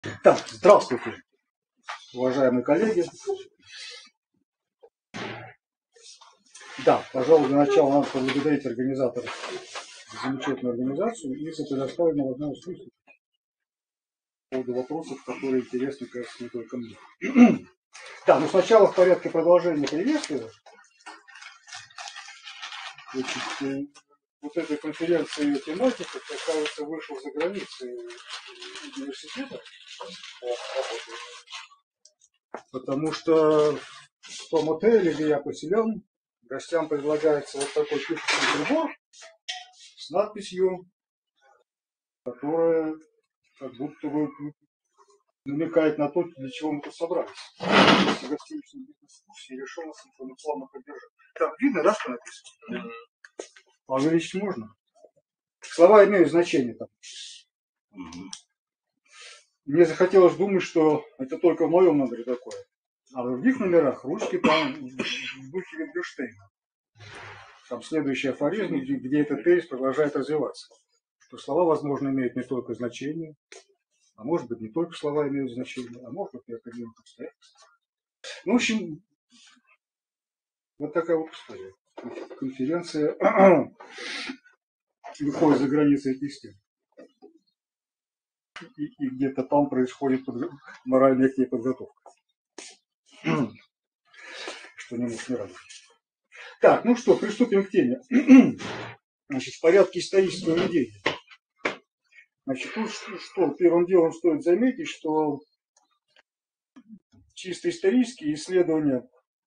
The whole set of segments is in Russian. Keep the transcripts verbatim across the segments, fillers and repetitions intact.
Так, здравствуйте, уважаемые коллеги. Да, пожалуй, для начала надо поблагодарить организаторов за замечательную организацию и за предоставленную возможность выступить по поводу вопросов, которые интересны, кажется, не только мне. Да, ну сначала в порядке продолжения приветствия. Значит, вот этой конференции тематика, как кажется, вышел за границы университета, потому что в том отеле, где я поселен, гостям предлагается вот такой пишущий прибор с надписью, которая как будто бы намекает на то, для чего мы тут собрались. Если гостиничный бизнес в курсе, решил нас информационно поддержать. Так, видно, да, что написано? А увеличить можно? Слова имеют значение там. Мне захотелось думать, что это только в моем номере такое. А в других номерах ручки там в духе Wittgensteina. Там следующий афоризм, где, где этот тезис продолжает развиваться. Что слова, возможно, имеют не только значение, а может быть, не только слова имеют значение, а может быть, и определенных обстоятельств. Ну, в общем, вот такая вот история. Конференция выходит за границы этих стен. И, и где-то там происходит под... моральная к ней подготовка. Что не может не радовать. Так, ну что, приступим к теме. Значит, в порядке исторического ведения. Значит, тут что, первым делом стоит заметить, что чисто исторические исследования,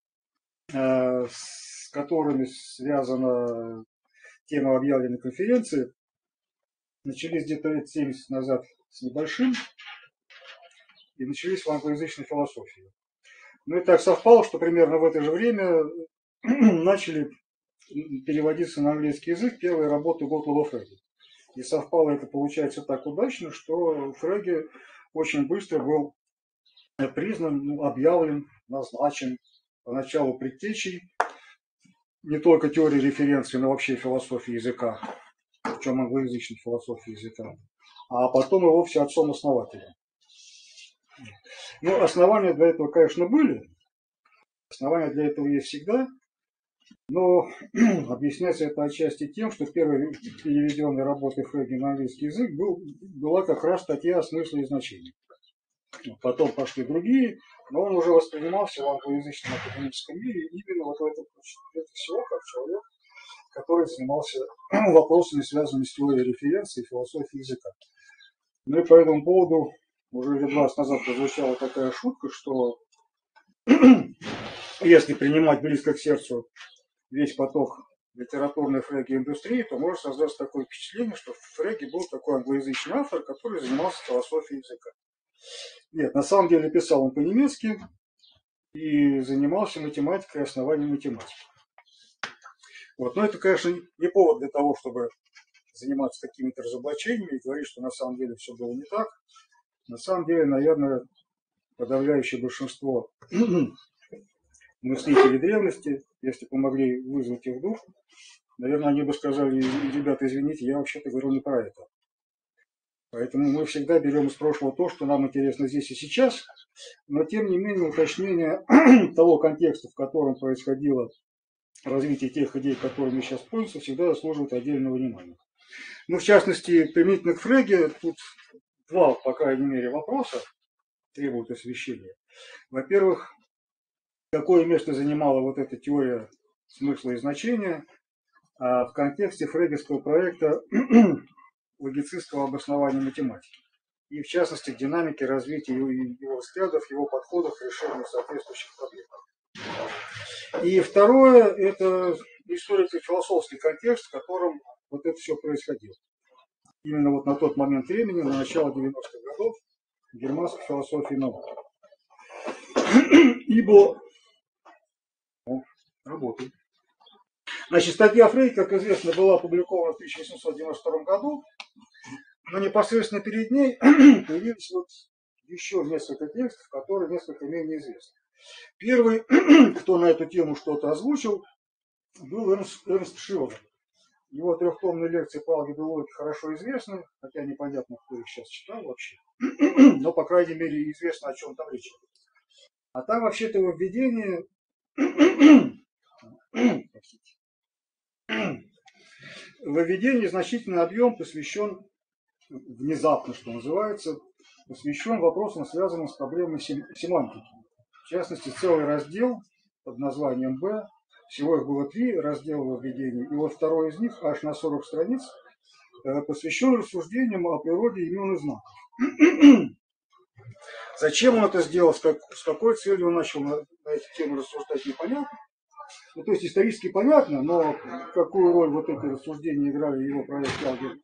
с которыми связана тема объявленной конференции, начались где-то лет семьдесят назад с небольшим и начались в англоязычной философии. Ну и так совпало, что примерно в это же время начали переводиться на английский язык первые работы Готлоба Фреге. И совпало это, получается, так удачно, что Фреге очень быстро был признан, ну, объявлен, назначен поначалу предтечей не только теории референции, но вообще философии языка, причем англоязычной философии языка, а потом и вовсе отцом-основателем. Ну, основания для этого, конечно, были. Основания для этого есть всегда. Но объясняется это отчасти тем, что первой переведенной работой Фреге на английский язык был, была как раз статья о смысле и значении. Потом пошли другие, но он уже воспринимался в англоязычном академическом мире именно вот в этом ключе. Это всего как человек, который занимался вопросами, связанными с теорией референции и философией языка. Ну и по этому поводу уже лет двадцать назад прозвучала такая шутка, что если принимать близко к сердцу весь поток литературной Фреге индустрии, то может создаться такое впечатление, что Фреге был такой англоязычный автор, который занимался философией языка. Нет, на самом деле писал он по-немецки и занимался математикой и основанием математики. Вот. Но это, конечно, не повод для того, чтобы заниматься какими-то разоблачениями и говорить, что на самом деле все было не так. На самом деле, наверное, подавляющее большинство мыслителей древности, если помогли вызвать их дух, наверное, они бы сказали: ребята, извините, я вообще-то говорю не про это. Поэтому мы всегда берем из прошлого то, что нам интересно здесь и сейчас, но тем не менее уточнение того контекста, в котором происходило развитие тех идей, которыми сейчас пользуются, всегда заслуживает отдельного внимания. Ну, в частности, применительно к Фреге, тут два, по крайней мере, вопроса требуют освещения. Во-первых, какое место занимала вот эта теория смысла и значения в контексте фрегевского проекта логицистского обоснования математики, и в частности к динамике развития его взглядов, его подходов к решению соответствующих проблем. И второе – это историко-философский контекст, в котором вот это все происходило. Именно вот на тот момент времени, на начало девяностых годов, в германской философии науки. Ибо ну, работает. Значит, статья Фрейд, как известно, была опубликована в тысяча восемьсот девяносто втором году, но непосредственно перед ней появилось вот еще несколько текстов, которые несколько менее известны. Первый, кто на эту тему что-то озвучил, был Эрнст, Эрнст Шиллер. Его трехтомные лекции по алгебре логики хорошо известны, хотя непонятно, кто их сейчас читал вообще. Но, по крайней мере, известно, о чем там речь. А там вообще-то его введение... В введении значительный объем посвящен, внезапно, что называется, посвящен вопросам, связанным с проблемой семантики. В частности, целый раздел под названием «Б». Всего их было три раздела в введении. И вот второй из них, аж на сорок страниц, посвящен рассуждениям о природе имен и знаков. Зачем он это сделал, с, как, с какой целью он начал на, на эту тему рассуждать, непонятно. Ну, то есть исторически понятно, но какую роль вот эти рассуждения играли в его проекте алгебры,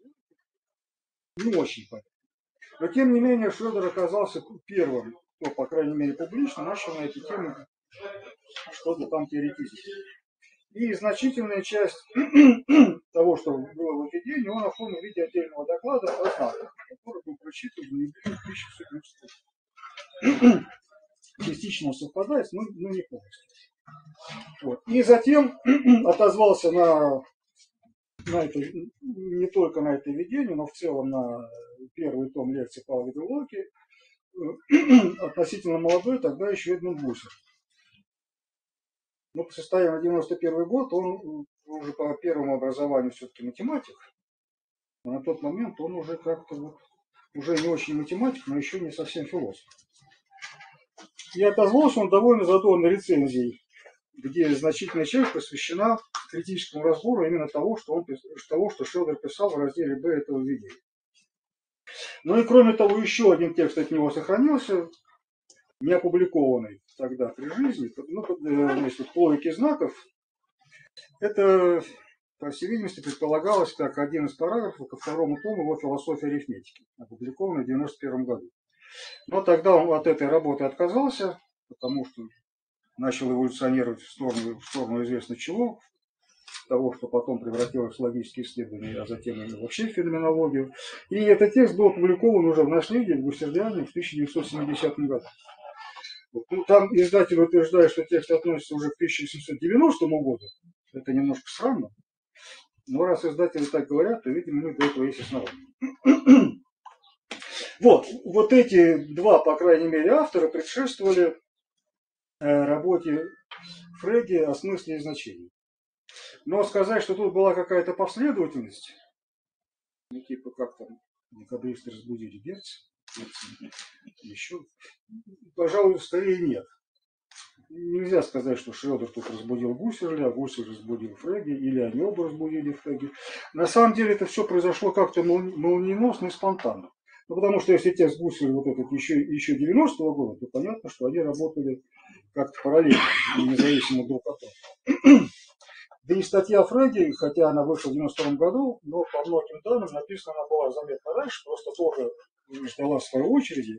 не очень понятно. Но тем не менее Шрёдер оказался первым, кто, по крайней мере, публично начал на эти темы что-то там теоретизировать. И значительная часть того, что было в введении, он оформил в виде отдельного доклада о знаках, который был прочитан в ноябре тысяча девятьсот девяностого года. Частично он совпадает, но, но не полностью. Вот. И затем отозвался на, на это, не только на это введение, но в целом на первый том лекции по алгебре логики относительно молодой, тогда еще Эдмунд Гуссерль. Но по состоянию на девяносто первый год он уже по первому образованию все-таки математик. Но на тот момент он уже как-то вот, уже не очень математик, но еще не совсем философ. И отозвался он довольно задорной рецензией, где значительная часть посвящена критическому разбору именно того, что, он, того, что Шрёдер писал в разделе «Б» этого введения. Ну и кроме того, еще один текст от него сохранился, не опубликованный тогда при жизни, ну, значит, в логике знаков. Это, по всей видимости, предполагалось как один из параграфов ко второму тому его «Философия арифметики», опубликованный в девяносто первом году. Но тогда он от этой работы отказался, потому что начал эволюционировать в сторону, в сторону известно чего, того, что потом превратилось в логические исследования, а затем и вообще в феноменологию. И этот текст был опубликован уже в наследии в Гуссерлиане в тысяча девятьсот семидесятом году. Ну, там издатель утверждает, что текст относится уже к тысяча семьсот девяностому году. Это немножко странно. Но раз издатели так говорят, то, видимо, у них для этого есть основания. Вот, вот эти два, по крайней мере, автора предшествовали работе Фрege о смысле и значении. Но сказать, что тут была какая-то последовательность, ну, типа как там декабристы разбудили Герц, еще, пожалуй, скорее нет. Нельзя сказать, что Шрёдер тут разбудил Гуссерля, а Гуссерль разбудил Фреге, или они оба разбудили Фреге. На самом деле это все произошло как-то молниеносно и спонтанно. Ну, потому что если текст Гуссерля вот этот еще, еще девяностого года, то понятно, что они работали как-то параллельно, независимо друг от друга. Да и статья Фреге, хотя она вышла в девяносто втором году, но по многим данным написана она была заметно раньше, просто тоже ждала своей очереди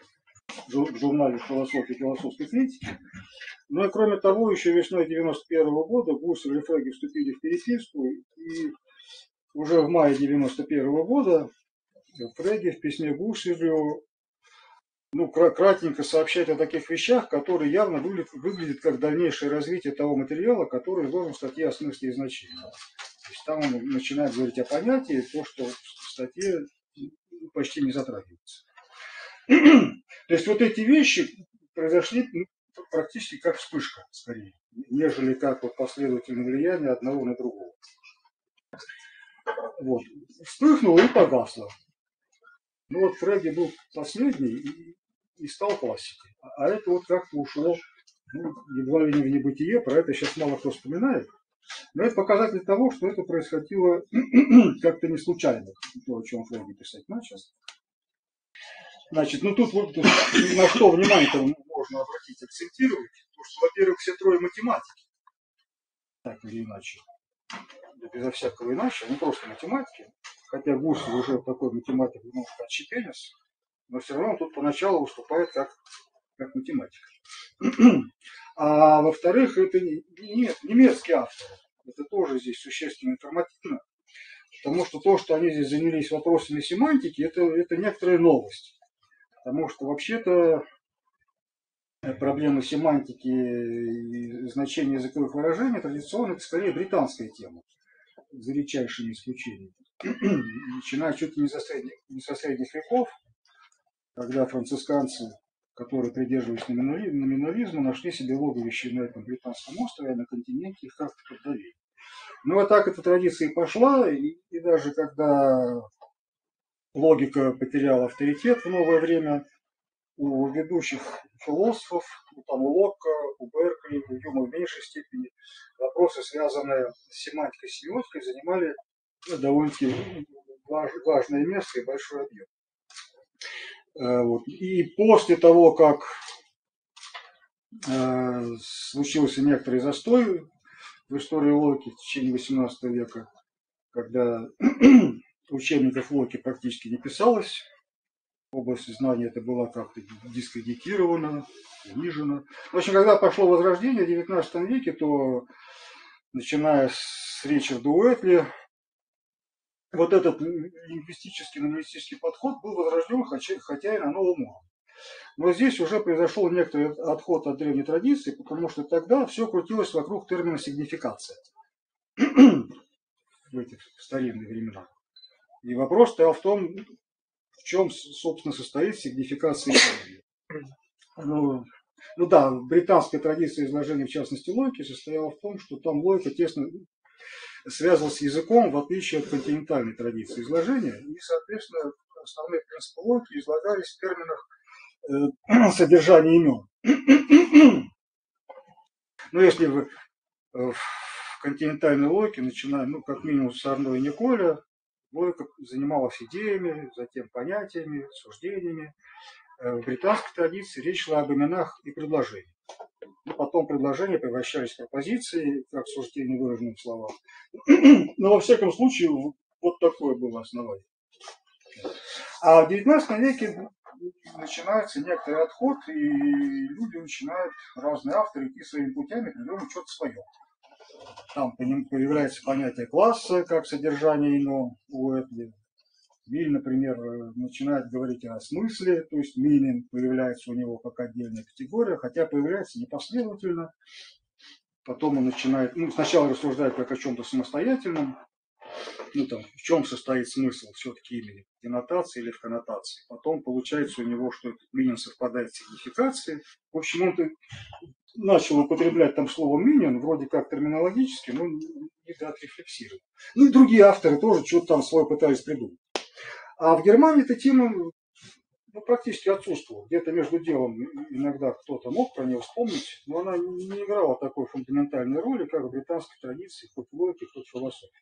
в журнале «Философия и философской критики». Ну и кроме того, еще весной девяносто первого года Гуссерль и Фреге вступили в переписку, и уже в мае девяносто первого года Фреге в письме Гуссерлю ну, кратенько сообщать о таких вещах, которые явно выглядят, выглядят как дальнейшее развитие того материала, который изложен в статье о смысле и значении. То есть там он начинает говорить о понятии, то, что в статье почти не затрагивается. То есть вот эти вещи произошли практически как вспышка, скорее, нежели как вот последовательное влияние одного на другого. Вот. Вспыхнуло и погасло. Ну вот Фреге был последний и, и стал классикой. А это вот как-то ушло, ну, едва ли не в небытие, про это сейчас мало кто вспоминает. Но это показатель того, что это происходило как-то не случайно, то, о чем Фреге писать начал. Значит, ну тут вот на что внимание можно обратить, акцентировать, потому что, во-первых, все трое математики, так или иначе, безо всякого иначе, не просто математики, хотя Гуссерль уже такой математик немножко отщепенец, но все равно он тут поначалу выступает как, как математик. А во-вторых, это не, нет, немецкий автор, это тоже здесь существенно информативно, потому что то, что они здесь занялись вопросами семантики, это, это некоторая новость. Потому что вообще-то проблемы семантики и значения языковых выражений традиционно это скорее британская тема. за редчайшими исключениями. Начиная чуть ли не, за средних, не со средних веков, когда францисканцы, которые придерживались номинализма, нашли себе логовище на этом британском острове, а на континенте их как-то поддавили. Ну, а так эта традиция и пошла, и, и даже когда логика потеряла авторитет в новое время, у ведущих философов, ну, там, у Локка, у Беркли, у Юма в меньшей степени, вопросы, связанные с семантикой и семиотикой, занимали, ну, довольно-таки важ, важное место и большой объем. Вот. И после того, как э, случился некоторый застой в истории логики в течение восемнадцатого века, когда учебников логики практически не писалось, область знания это была как-то дискредитирована, унижена. В общем, когда пошло возрождение в девятнадцатом веке, то, начиная с Ричарда Уэтли, вот этот лингвистический, номинистический подход был возрожден, хотя, хотя и на новом уровне. Но здесь уже произошел некоторый отход от древней традиции, потому что тогда все крутилось вокруг термина сигнификация в этих старинных временах. И вопрос стоял в том, в чем, собственно, состоит сигнификация идеи. Ну, ну да, британская традиция изложения, в частности, логики, состояла в том, что там логика тесно связывалась с языком, в отличие от континентальной традиции изложения, и, соответственно, основные принципы логики излагались в терминах э, содержания имен. Но если в, в континентальной логике, начиная, ну, как минимум, с Арно и Николя, логика занималась идеями, затем понятиями, суждениями. В британской традиции речь шла об именах и предложениях. И потом предложения превращались в пропозиции, как суждения, выраженные в словах. Но во всяком случае, вот такое было основание. А в девятнадцатом веке начинается некоторый отход, и люди начинают, разные авторы, идти своими путями, придумывать что-то свое. Там появляется понятие класса, как содержание иного у Уэтли. Виль, например, начинает говорить о смысле, то есть meaning появляется у него как отдельная категория, хотя появляется непоследовательно. Потом он начинает, ну, сначала рассуждает как о чем-то самостоятельном, ну, там, в чем состоит смысл все-таки имени, в денотации или в коннотации. Потом получается у него, что этот meaning совпадает с сигнификацией. В общем, он начал употреблять там слово meaning, вроде как терминологически, но не так рефлексировал. Ну и другие авторы тоже что-то там свое пытались придумать. А в Германии эта тема, ну, практически отсутствовала. Где-то между делом иногда кто-то мог про нее вспомнить, но она не играла такой фундаментальной роли, как в британской традиции, хоть в логике, хоть в философии.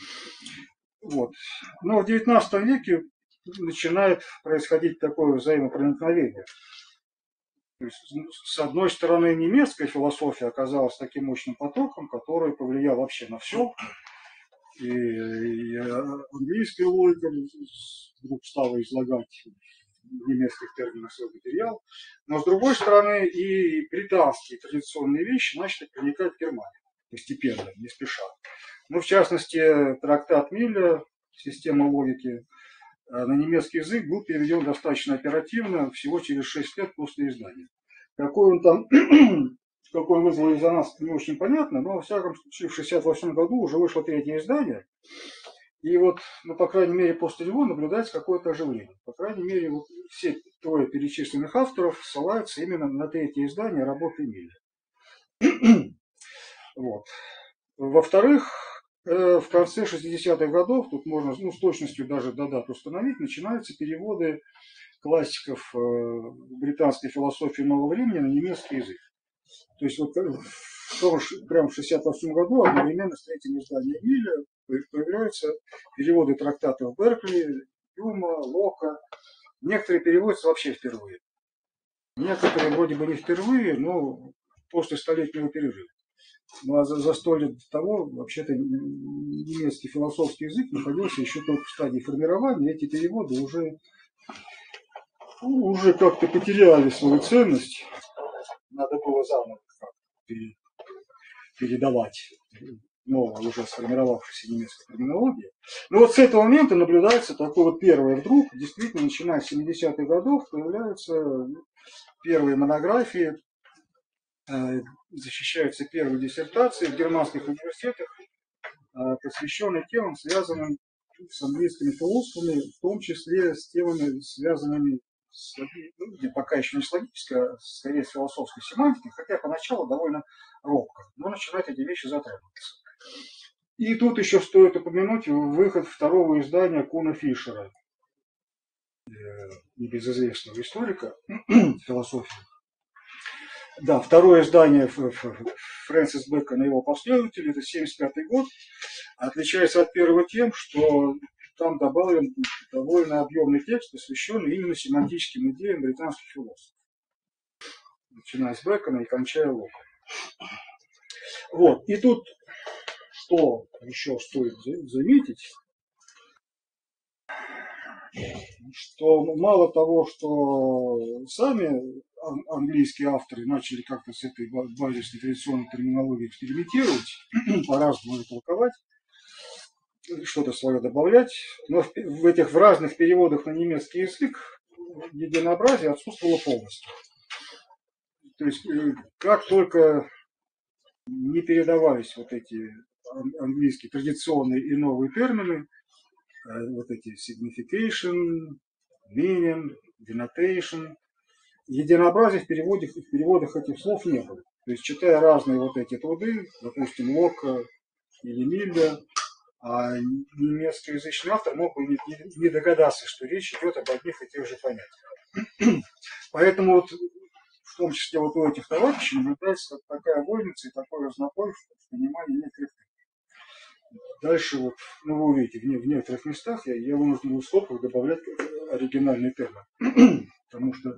Вот. Но в девятнадцатом веке начинает происходить такое взаимопроникновение. То есть, с одной стороны, немецкая философия оказалась таким мощным потоком, который повлиял вообще на все. И, и английская логика вдруг стала излагать в немецких терминах свой материал. Но, с другой стороны, и британские традиционные вещи начали проникать в Германию постепенно, не спеша. Ну, в частности, трактат Милля «Система логики» на немецкий язык был переведен достаточно оперативно, всего через шесть лет после издания. Какой он там, какой он вызвал резонанс, не очень понятно, но, во всяком случае, в шестьдесят восьмом году уже вышло третье издание, и вот, ну, по крайней мере, после него наблюдается какое-то оживление. По крайней мере, вот все трое перечисленных авторов ссылаются именно на третье издание работы Милля. Вот. Во-вторых, в конце шестидесятых годов, тут можно, ну, с точностью даже до дат установить, начинаются переводы классиков британской философии нового времени на немецкий язык. То есть вот прямо в шестьдесят восьмом году одновременно с третьим изданием Милля появляются переводы трактатов Беркли, Юма, Лока. Некоторые переводятся вообще впервые. Некоторые вроде бы не впервые, но после столетнего перерыва. Ну а за, за сто лет до того, вообще-то, немецкий философский язык находился еще только в стадии формирования. Эти переводы уже, ну, уже как-то потеряли свою ценность. Надо было заново передавать новую, уже сформировавшуюся немецкую терминологию. Но вот с этого момента наблюдается такое вот первое вдруг, действительно, начиная с семидесятых годов, появляются первые монографии, защищаются первые диссертации в германских университетах. посвященный темам, связанным с английскими философами, в том числе с темами, связанными с, ну, пока еще не с логической, а скорее с философской семантикой, хотя поначалу довольно робко, но начинают эти вещи затрагиваться. И тут еще стоит упомянуть выход второго издания Куна Фишера, небезызвестного историка философии. Да, второе издание Фрэнсис Бэкона и его последователей, это семьдесят пятый год, отличается от первого тем, что там добавлен довольно объемный текст, посвященный именно семантическим идеям британских философов, начиная с Бэкона и кончая Локом. Вот, и тут что еще стоит заметить, что мало того, что сами английские авторы начали как-то с этой базисной традиционной терминологией экспериментировать, по-разному ее толковать, что-то свое добавлять, но в этих в разных переводах на немецкий язык единообразие отсутствовало полностью. То есть как только не передавались вот эти английские традиционные и новые термины, вот эти signification, meaning, denotation, единообразия в переводах, в переводах этих слов не было. То есть, читая разные вот эти труды, допустим, Лока или Милля, а немецкоязычный автор мог бы не, не догадаться, что речь идет об одних и тех же понятиях. Поэтому вот в том числе вот у этих товарищей наблюдается такая вольница и такой разнобой в понимании некоторых. Дальше вот, ну вы увидите, в, в некоторых местах я, я вынужден был в скобках добавлять оригинальный термин. Потому что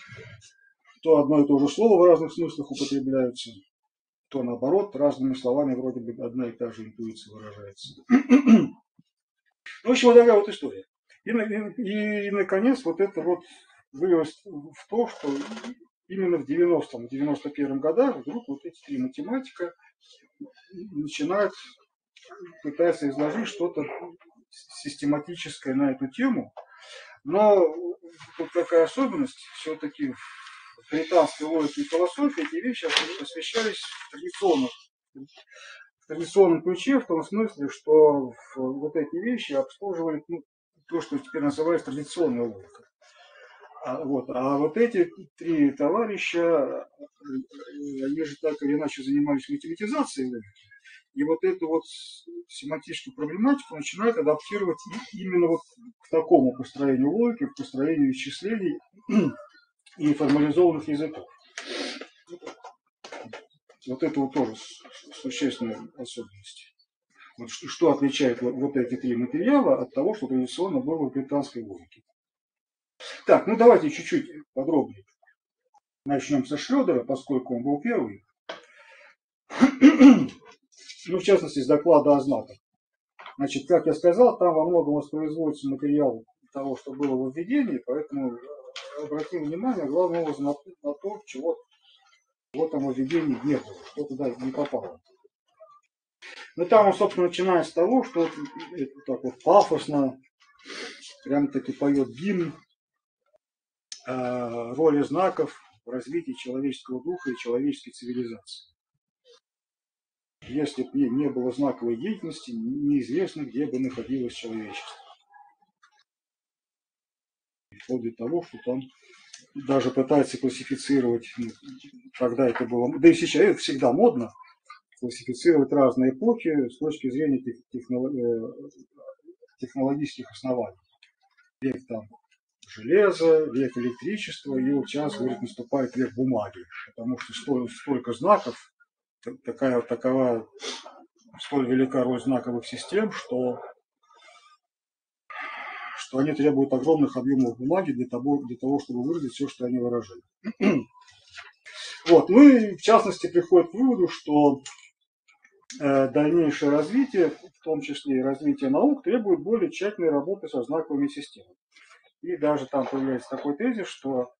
то одно и то же слово в разных смыслах употребляется, то наоборот, разными словами вроде бы одна и та же интуиция выражается. Ну, в общем, вот такая вот история. И, и, и, наконец, вот это вот вылилось в то, что именно в девяностом — девяносто первом годах вдруг вот эти три математика начинают пытаться изложить что-то систематическое на эту тему. Но тут такая особенность, все-таки в британской логике и философии эти вещи освещались в традиционном, в традиционном ключе, в том смысле, что вот эти вещи обслуживали, ну, то, что теперь называется традиционной логикой. А вот, а вот эти три товарища, они же так или иначе занимались математизацией логики. И вот эту вот семантическую проблематику начинают адаптировать именно вот к такому построению логики, к построению исчислений и формализованных языков. Вот это вот тоже существенная особенность. Вот что отличает вот эти три материала от того, что традиционно было в британской логике. Так, ну давайте чуть-чуть подробнее. Начнем со Шрёдера, поскольку он был первый. Ну, в частности, с доклада о знаках. Значит, как я сказал, там во многом воспроизводится материал того, что было в введении, поэтому обратим внимание, главным образом, на, на то, чего в этом введении не было, что туда не попало. Ну, там он, собственно, начинает с того, что вот, это, так вот пафосно, прям-таки поет гимн э, роли знаков в развитии человеческого духа и человеческой цивилизации. Если бы не было знаковой деятельности, неизвестно, где бы находилось человечество. Вплоть до того, что там даже пытаются классифицировать, ну, когда это было, да и сейчас это всегда модно, классифицировать разные эпохи с точки зрения технологических оснований. Век там железа, век электричества, и вот сейчас, говорит, наступает век бумаги, потому что столько, столько знаков, такая такова столь велика роль знаковых систем, что, что они требуют огромных объемов бумаги для того, для того, чтобы выразить все, что они выражают. Вот. Ну и в частности приходит к выводу, что э, дальнейшее развитие, в том числе и развитие наук, требует более тщательной работы со знаковыми системами. И даже там появляется такой тезис, что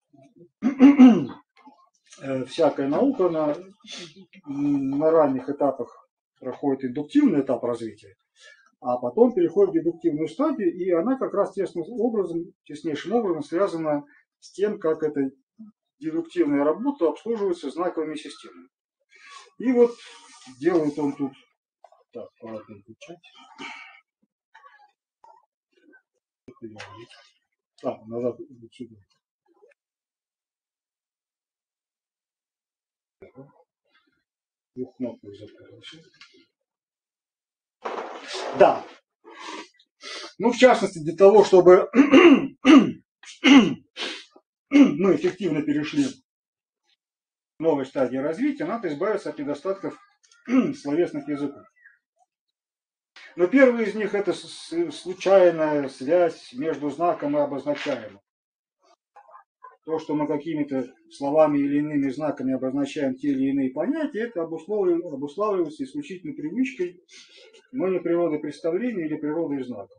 э, всякая наука на, на ранних этапах проходит индуктивный этап развития, а потом переходит в дедуктивную стадию, и она как раз тесным образом, теснейшим образом связана с тем, как эта дедуктивная работа обслуживается знаковыми системами. И вот делает он тут Так, ладно, включать. А, назад сюда. Двух кнопок запомнился. Да. Ну, в частности, для того, чтобы мы эффективно перешли к новой стадии развития, надо избавиться от недостатков словесных языков. Но первый из них – это случайная связь между знаком и обозначаемым. То, что мы какими-то словами или иными знаками обозначаем те или иные понятия, это обуславливается исключительно привычкой, но не природой представления или природой знаков.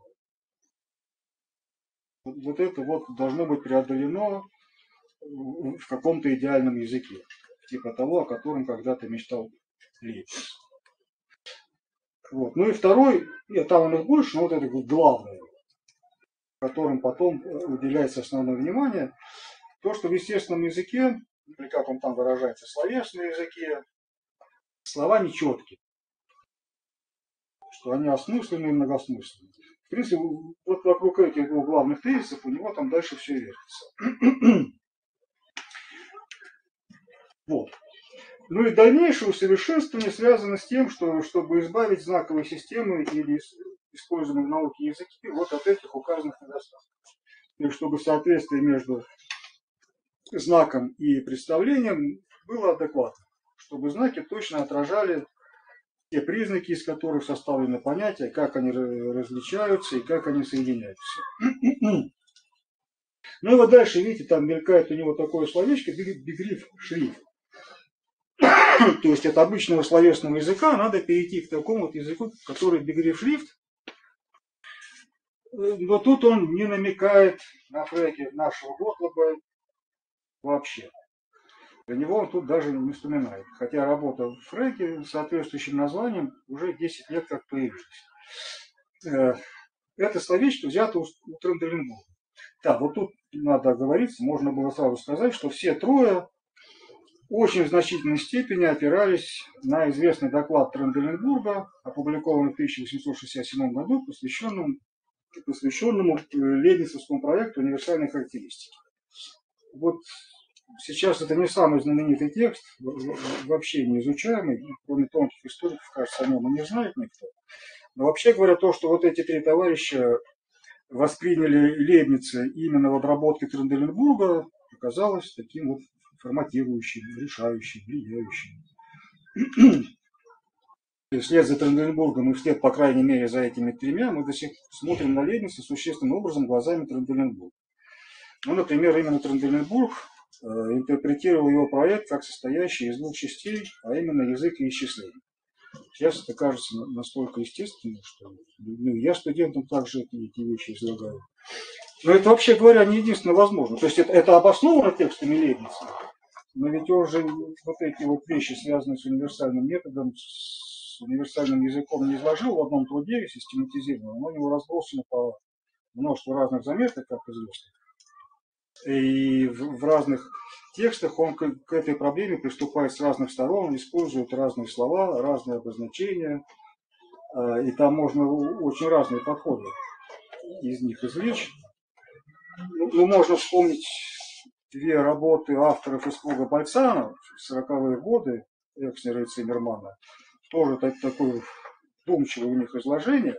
Вот это вот должно быть преодолено в каком-то идеальном языке, типа того, о котором когда-то мечтал Лейбниц. Вот. Ну и второй, и там у них больше, но вот это главное, которым потом уделяется основное внимание, то, что в естественном языке, или как он там выражается, в словесном языке, слова нечеткие, что они осмысленные и многосмысленные. В принципе, вот вокруг этих двух главных тезисов у него там дальше все вертится. Вот. Ну и дальнейшее усовершенствование связано с тем, что чтобы избавить знаковые системы или используемые в науке языки вот от этих указанных недостатков. И чтобы соответствие между знаком и представлением было адекватно. Чтобы знаки точно отражали те признаки, из которых составлены понятия, как они различаются и как они соединяются. Ну и вот дальше, видите, там мелькает у него такое словечко, бигриф шрифт. То есть от обычного словесного языка надо перейти к такому вот языку, который бигриф шрифт. Но тут он не намекает на фреки нашего Готлоба вообще. Для него он тут даже не вспоминает. Хотя работа в фреке с соответствующим названием уже десять лет как появилась. Это словечко взято у Тренделенбурга. Да, вот тут надо оговориться, можно было сразу сказать, что все трое очень в значительной степени опирались на известный доклад Тренделенбурга, опубликованный в тысяча восемьсот шестьдесят седьмом году, посвященному, посвященному лейбницовскому проекту универсальной характеристики. Вот сейчас это не самый знаменитый текст, вообще не изучаемый, кроме тонких историков, кажется, о нем и не знает никто. Но вообще говоря, то, что вот эти три товарища восприняли Лейбница именно в обработке Тренделенбурга, оказалось таким вот форматирующим, решающим, влияющим. Вслед за Тренделенбургом и вслед, по крайней мере, за этими тремя мы до сих пор смотрим на Лейбница существенным образом глазами Тренделенбурга. Ну, например, именно Тренделенбург э, интерпретировал его проект как состоящий из двух частей, а именно язык и исчисление. Сейчас это кажется настолько естественным, что ну, я студентам также эти, эти вещи излагаю. Но это, вообще говоря, не единственно возможно. То есть это, это обосновано текстами Лейбница, но ведь он же вот эти вот вещи, связанные с универсальным методом, с универсальным языком, не изложил в одном труде систематизированно, но у него разбросано по множеству разных заметок, как известно. И в, в разных текстах он к, к этой проблеме приступает с разных сторон, использует разные слова, разные обозначения, и там можно очень разные подходы из них извлечь. Ну, можно вспомнить две работы авторов из круга Бальцана в сороковые годы, Экснера и Циммермана. Тоже так, такое вдумчивое у них изложение,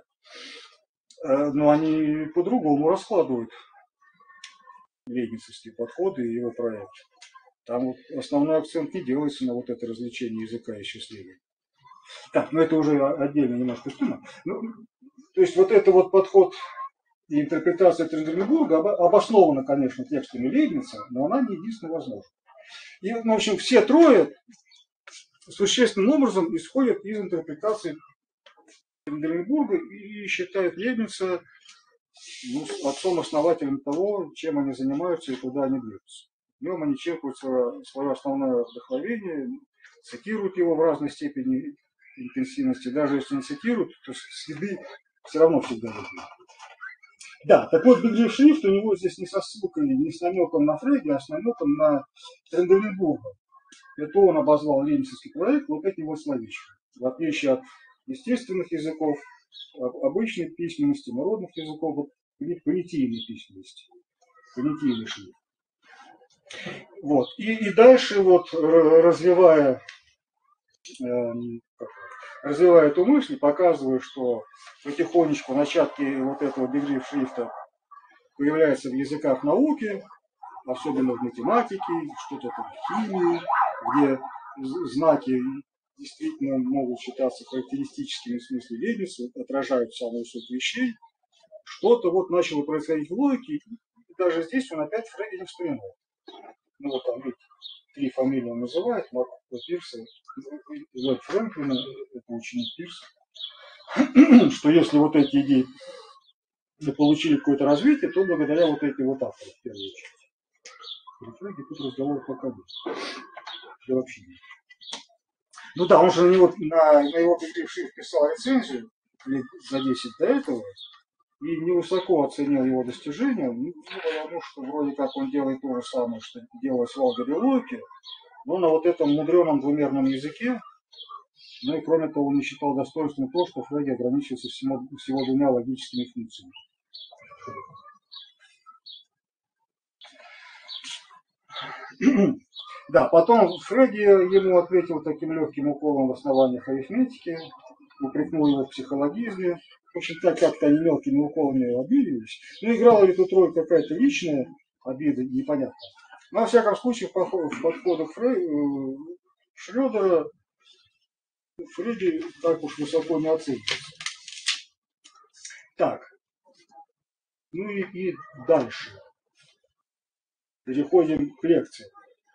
но они по-другому раскладывают лейбницевские подходы и его проект. Там вот основной акцент не делается на вот это развлечение языка и исчисления. Так, но это уже отдельно немножко тема. Ну, то есть вот это вот подход и интерпретация Тренделенбурга обоснована, конечно, текстами Лейбница, но она не единственно возможна. И, в общем, все трое существенным образом исходят из интерпретации Тренделенбурга и считают Лейбница ну, отцом-основателем того, чем они занимаются и куда они движутся. В нем они черпают свое, свое основное вдохновение, цитируют его в разной степени интенсивности. Даже если не цитируют, то следы все равно всегда видны. Да, так вот, бигриф шрифт у него здесь не со ссылкой, не с намеком на Фреге, а с намеком на Тренделенбурга. Это он обозвал лейбницевский проект вот этим вот словечком. В отличие от естественных языков, обычной письменности, народных языков, понятийной письменности, понятийный шрифт. Вот. И, и дальше, вот, развивая, э, развивая эту мысль, показываю, что потихонечку начатки вот этого бигриф шрифта появляются в языках науки, особенно в математике, что-то там в химии, где знаки действительно могут считаться характеристическими в смысле видимости, отражают самую суть вещей. Что-то вот начало происходить в логике, и даже здесь он опять Фрейда не вспоминает. Ну вот там, видите, три фамилии он называет, Марка Пирса, Ллойд Фрэнклина, это ученик Пирса, что если вот эти идеи получили какое-то развитие, то благодаря вот этим вот авторам, в первую очередь. При Фрейде тут разговор пока нет. Да вообще нет. Ну да, он же на, него, на, на его бигриф писал рецензию лет за десять до этого, и невысоко оценил его достижения, ну, потому что вроде как он делает то же самое, что делалось в алгебре логики, но на вот этом мудреном двумерном языке. Ну и кроме того, он не считал достоинством то, что Фрейди ограничивался всего, всего двумя логическими функциями. Да, потом Фрейди ему ответил таким легким уколом в основаниях арифметики, упрекнул его в психологизме. В общем, так как-то они мелкими уколами обиделись. Ну, играла ли тут роль какая-то личная обида, непонятно. Но, во всяком случае, в подходах Фрей... Шрёдера Фрейди так уж высоко не оценивается. Так, ну и, и дальше. Переходим к лекции.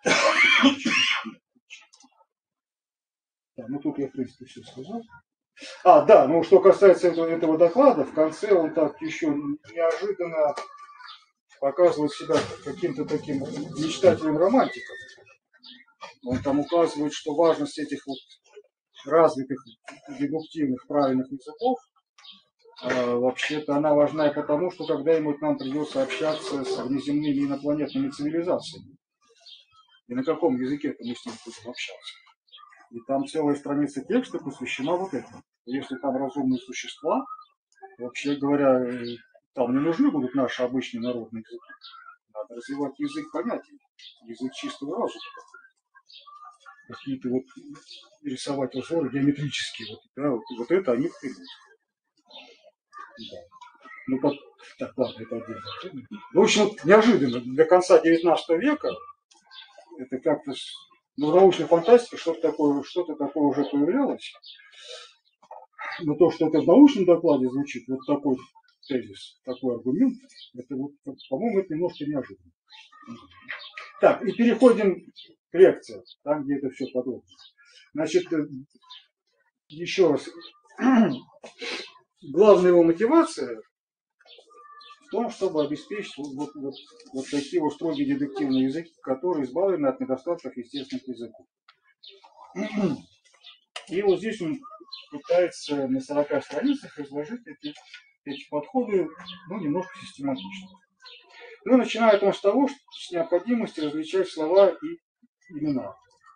Да, ну тут я, в принципе, все сказал. А, да, ну что касается этого, этого доклада, в конце он так еще неожиданно показывает себя каким-то таким мечтательным романтиком. Он там указывает, что важность этих вот развитых дедуктивных правильных языков, э, вообще-то она важна и потому, что когда-нибудь нам придется общаться с внеземными инопланетными цивилизациями. И на каком языке-то мы с ними будем общаться? И там целая страница текста посвящена вот этому. Если там разумные существа, вообще говоря, там не нужны будут наши обычные народные языки. Надо развивать язык понятий, язык чистого разума. Какие-то вот рисовать узоры геометрические. Вот, да, вот, вот это они примут. Да. Ну, как... Так, ладно, это отдельно. В общем, неожиданно для конца девятнадцатого века это как-то... Ну, в научной фантастике что-то такое, что-то такое уже появлялось. Но то, что это в научном докладе звучит, вот такой тезис, такой аргумент, это, вот, по-моему, это немножко неожиданно. Так, и переходим к лекции, там, где это все подробно. Значит, еще раз, главная его мотивация в том, чтобы обеспечить вот, вот, вот такие вот строгие дедуктивные языки, которые избавлены от недостатков естественных языков. И вот здесь он пытается на сорока страницах изложить эти, эти подходы, ну, немножко систематично. Ну, начинает он с того, что с необходимости различать слова и имена.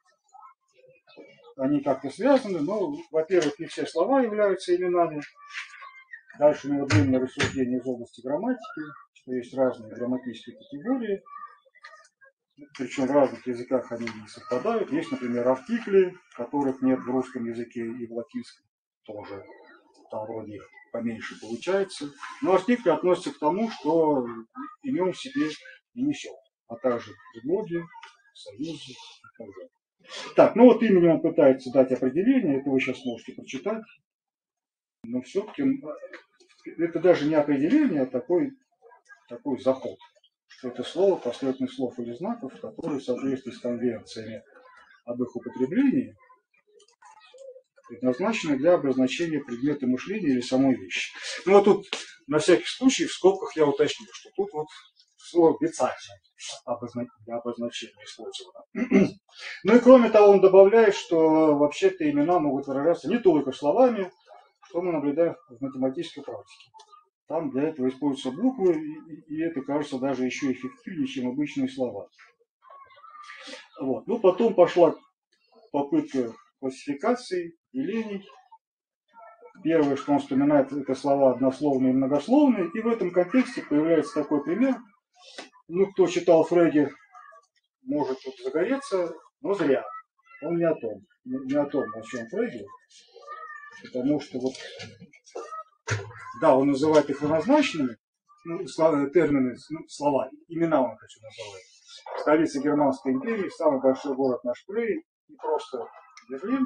Они как-то связаны, но, во-первых, не все слова являются именами. Дальше у него длинное рассуждение из области грамматики, что есть разные грамматические категории, причем в разных языках они не совпадают. Есть, например, артикли, которых нет в русском языке и в латинском тоже. Там вроде их поменьше получается. Но артикли относятся к тому, что имен в себе не несет, а также предлоги, союзы и так далее. Так, ну вот именем он пытается дать определение, это вы сейчас можете прочитать. Но все-таки это даже не определение, а такой, такой заход. Что это слово, последовательность слов или знаков, которые в соответствии с конвенциями об их употреблении предназначены для обозначения предмета мышления или самой вещи. Ну вот тут на всякий случай в скобках я уточню, что тут вот слово «бицательное» для обозначения использовано. Ну и кроме того, он добавляет, что вообще-то имена могут выражаться не только словами, что мы наблюдаем в математической практике. Там для этого используются буквы, и это кажется даже еще эффективнее, чем обычные слова. Вот. Ну, потом пошла попытка классификации, делений. первое, что он вспоминает, это слова однословные и многословные. И в этом контексте появляется такой пример. Ну, кто читал Фреге, может тут загореться, но зря. Он не о том. Не о том, о чем Фреге. Потому что вот, да, он называет их равнозначными, ну, слова, термины, ну, слова, имена он хочу называть. Столица Германской империи, самый большой город на Шпрее, и просто Берлин.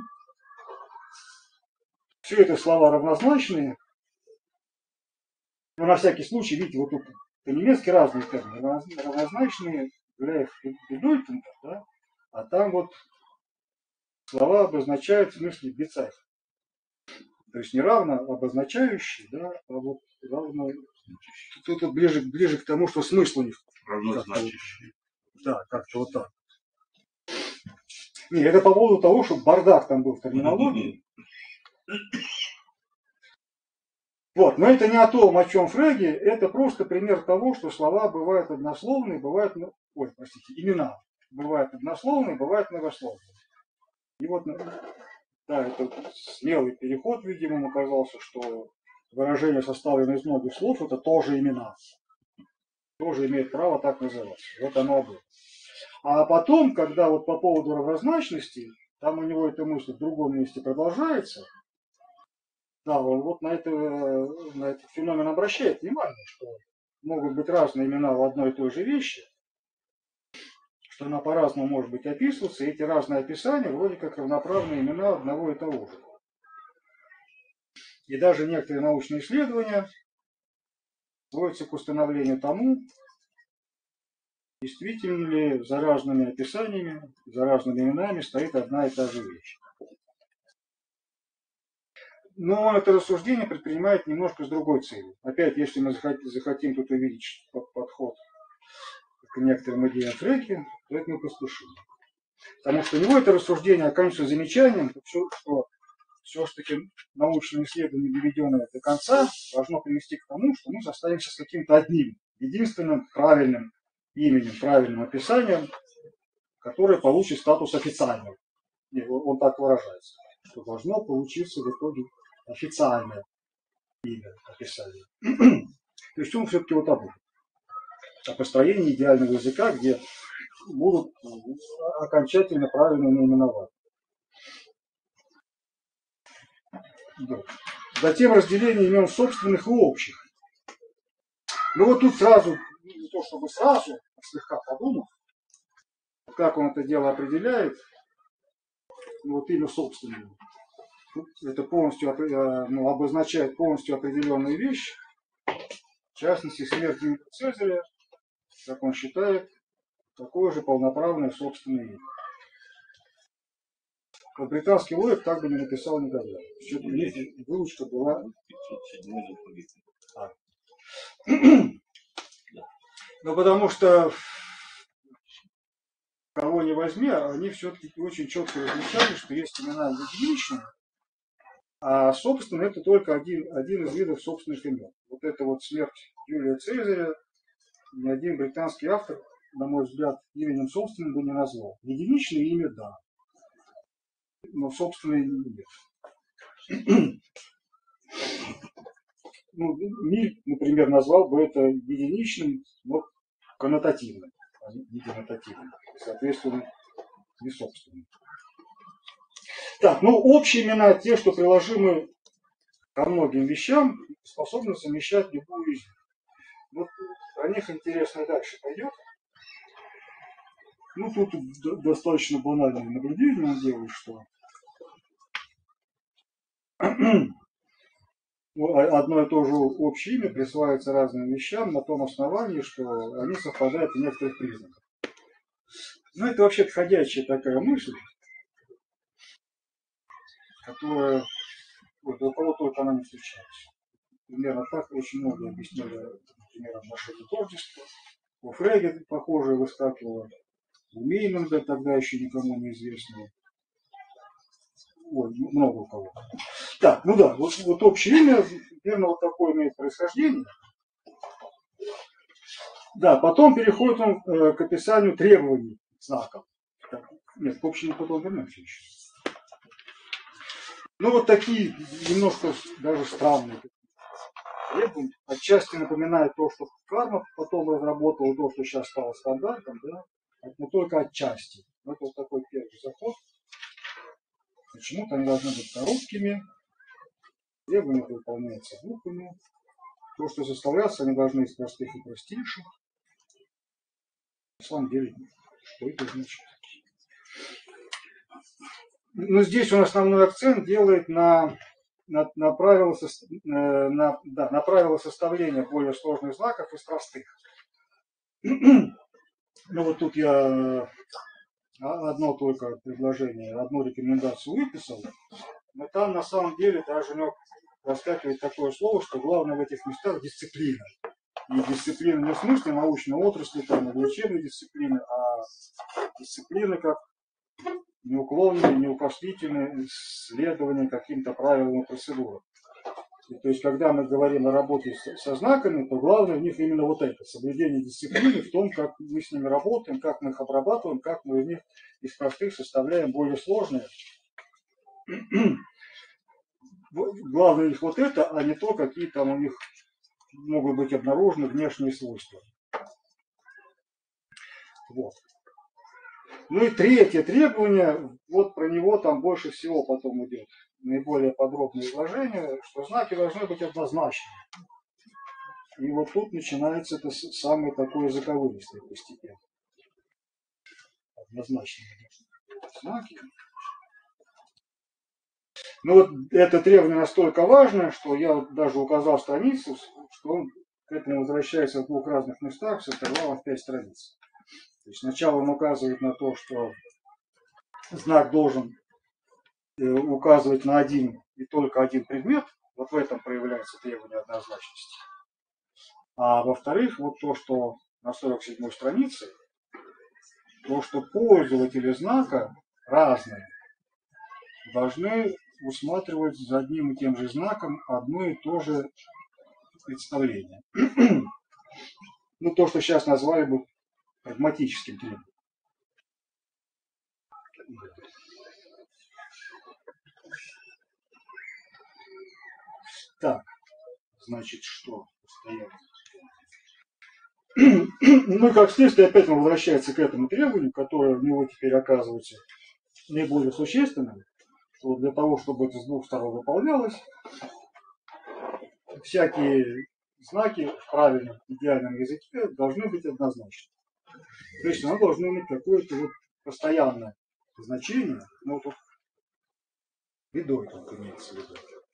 Все это слова равнозначные. Но на всякий случай, видите, вот тут по-немецки разные термины, равнозначные, для bedeutend, да, а там вот слова обозначают в смысле бицайх. То есть не равно обозначающие, да, а вот равно. Тут ближе, ближе к тому, что смысл у них. Равнозначащие. Да, как-то вот так. Не, это по поводу того, что бардак там был в терминологии. Вот, но это не о том, о чем Фреге, это просто пример того, что слова бывают однословные, бывают, ой, простите, имена бывают однословные, бывают многословные. И вот, да, это смелый переход, видимо, ему казался, что выражение, составленное из многих слов, это тоже имена. Тоже имеет право так называться. Вот оно было. А потом, когда вот по поводу равнозначности, там у него эта мысль в другом месте продолжается, да, он вот на, это, на этот феномен обращает внимание, что могут быть разные имена в одной и той же вещи, что она по-разному может быть описываться, и эти разные описания вроде как равноправные имена одного и того же. И даже некоторые научные исследования сводятся к установлению тому, действительно ли за разными описаниями, за разными именами стоит одна и та же вещь. Но это рассуждение предпринимает немножко с другой целью. Опять, если мы захотим тут увидеть подход к некоторым идеям Фреге, то это мы поспешим. Потому что у него это рассуждение оканчивается замечанием, что все-таки научное исследование, доведенное до конца, должно привести к тому, что мы составимся с каким-то одним, единственным правильным именем, правильным описанием, которое получит статус официального. И он так выражается, что должно получиться в итоге официальное имя описания. То есть он все-таки вот об этом. О построении идеального языка, где будут окончательно правильно наименованы. Да. Затем разделение имен собственных и общих. Ну вот тут сразу, не то чтобы сразу, слегка подумав, как он это дело определяет, вот имя собственное. Это полностью ну, обозначает полностью определенную вещь, в частности, смерть Юлия Цезаря, как он считает, такое же полноправное собственное имя. Вот британский логик так бы не написал никогда. Все-таки у них выучка была... А. Ну, потому что кого не возьми, они все-таки очень четко различали, что есть имена единичные, а собственно это только один, один из видов собственных имен. Вот это вот смерть Юлия Цезаря ни один британский автор, на мой взгляд, именем собственным бы не назвал. Единичное имя, да, но собственное имя нет. Ну, Миль, например, назвал бы это единичным, но коннотативным, а не денотативным, соответственно, не собственным. Так, ну, общие имена, те, что приложимы ко многим вещам, способны замещать любую из них. Вот про них интересно дальше пойдет. Ну, тут достаточно банальное наблюдение он делает, что одно и то же общее имя присваивается разным вещам на том основании, что они совпадают в некоторых признаках. Ну, это вообще ходячая такая мысль, которая вот, у кого только она не встречается. Примерно так очень много объяснили, например, отношения творчества. У Фреге похожее выскакивало, у Мейнинга тогда еще никому неизвестного. Ой, много у кого. Так, ну да, вот, вот общее имя, примерно вот такое имеет происхождение. Да, потом переходит он э, к описанию требований знаков. Нет, к общему потом вернемся еще. Ну, вот такие немножко даже странные требования. Отчасти напоминает то, что Карма потом разработал, то, что сейчас стало стандартом, да, но только отчасти. Это вот такой первый заход. Почему-то они должны быть короткими, требования выполняются буквами. То, что заставляться, они должны из простых и простейших. На самом деле, что это значит? Но здесь он основной акцент делает на, на, на, правила, со, на, да, на правила составления более сложных знаков из простых. Ну вот тут я одно только предложение, одну рекомендацию выписал, но там на самом деле даже мог проскакивать такое слово, что главное в этих местах дисциплина. И дисциплина не в смысле научной отрасли, там, или учебной дисциплины, а дисциплина как неуклонное, неукоснительное следование каким-то правилам и процедурам. И, то есть, когда мы говорим о работе со, со знаками, то главное в них именно вот это, соблюдение дисциплины в том, как мы с ними работаем, как мы их обрабатываем, как мы из них из простых составляем более сложные. Главное у них вот это, а не то, какие там у них могут быть обнаружены внешние свойства. Вот. Ну и третье требование, вот про него там больше всего потом идет наиболее подробное изложение, что знаки должны быть однозначны. И вот тут начинается это самое такое заковыристое постепенно. Однозначные знаки. Ну вот это требование настолько важно, что я вот даже указал страницу, что он к этому возвращается в двух разных местах с интервалом в пять страниц. То есть сначала он указывает на то, что знак должен указывать на один и только один предмет, вот в этом проявляется требование однозначности. А во-вторых, вот то, что на сорок седьмой странице, то, что пользователи знака разные должны усматривать за одним и тем же знаком одно и то же представление. Ну, то, что сейчас назвали бы прагматическим требованием. Так, значит, что постоянно? Ну и как следствие опять он возвращается к этому требованию, которое у него теперь оказывается наиболее существенным, что для того, чтобы это с двух сторон выполнялось, всякие знаки в правильном идеальном языке должны быть однозначны. То есть оно должно иметь какое-то вот постоянное значение, ну тут видой только имеется в виду,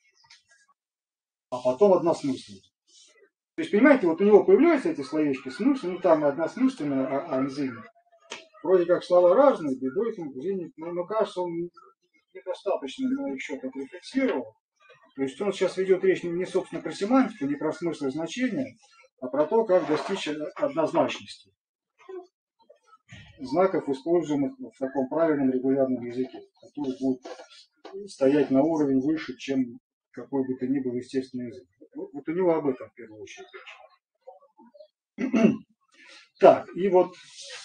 а потом односмысленно. То есть, понимаете, вот у него появляются эти словечки смысл, ну там односмысленное, а, а энзимы. Вроде как слова разные, бедой, но, но кажется, он недостаточно на их счет отрефлексировал. То есть он сейчас ведет речь не, собственно, про семантику, не про смысл и значение, а про то, как достичь однозначности знаков, используемых в таком правильном регулярном языке, который будет стоять на уровень выше, чем какой бы то ни был естественный язык. Вот, вот у него об этом в первую очередь речь. Так, и вот,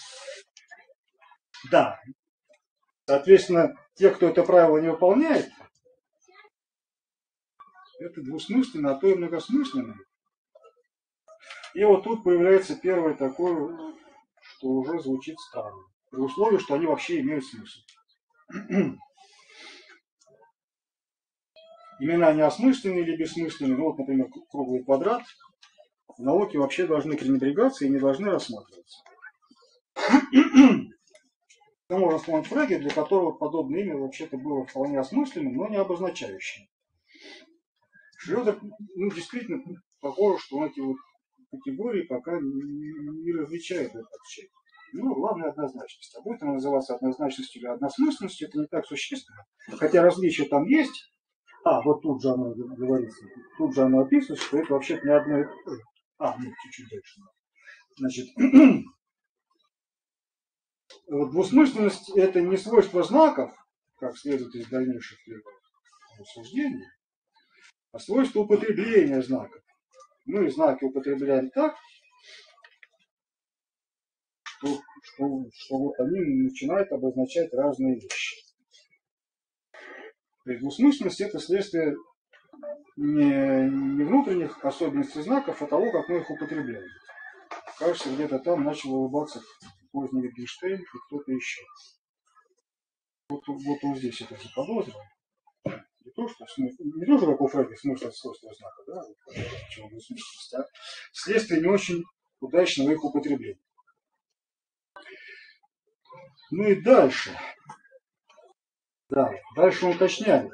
да, соответственно, те, кто это правило не выполняет, это двусмысленно, а то и многосмысленно. И вот тут появляется первое такое, что уже звучит странно. При условии, что они вообще имеют смысл. Имена неосмысленные или бессмысленные, ну вот, например, круглый квадрат, в науке вообще должны пренебрегаться и не должны рассматриваться. Мы можем вспомнить Фреге, для которого подобное имя вообще-то было вполне осмысленным, но не обозначающим. Шрёдер, ну, действительно, похоже, что он эти вот категории пока не, не различает в этом чате. Ну, главное однозначность. А будет она называться однозначностью или односмысленностью, это не так существенно. Хотя различия там есть. А, вот тут же оно говорится, тут же оно описывает, что это вообще-то не одно и то же. А, нет, чуть-чуть дальше. Значит, вот двусмысленность – это не свойство знаков, как следует из дальнейших рассуждений, а свойство употребления знаков. Мы знаки употребляем так, что, что, что вот они начинают обозначать разные вещи. То есть двусмысленность это следствие не, не внутренних особенностей знаков, а того, как мы их употребляем. Кажется, где-то там начал улыбаться поздний Wittgenstein и кто-то еще. Вот, вот он здесь это заподозрил. Не то, что смысл, не то, что как у Фрейда смысл отсутствия знака, да, почему двусмысленность, а следствие не очень удачного их употребления. Ну и дальше. Да, дальше он уточняет.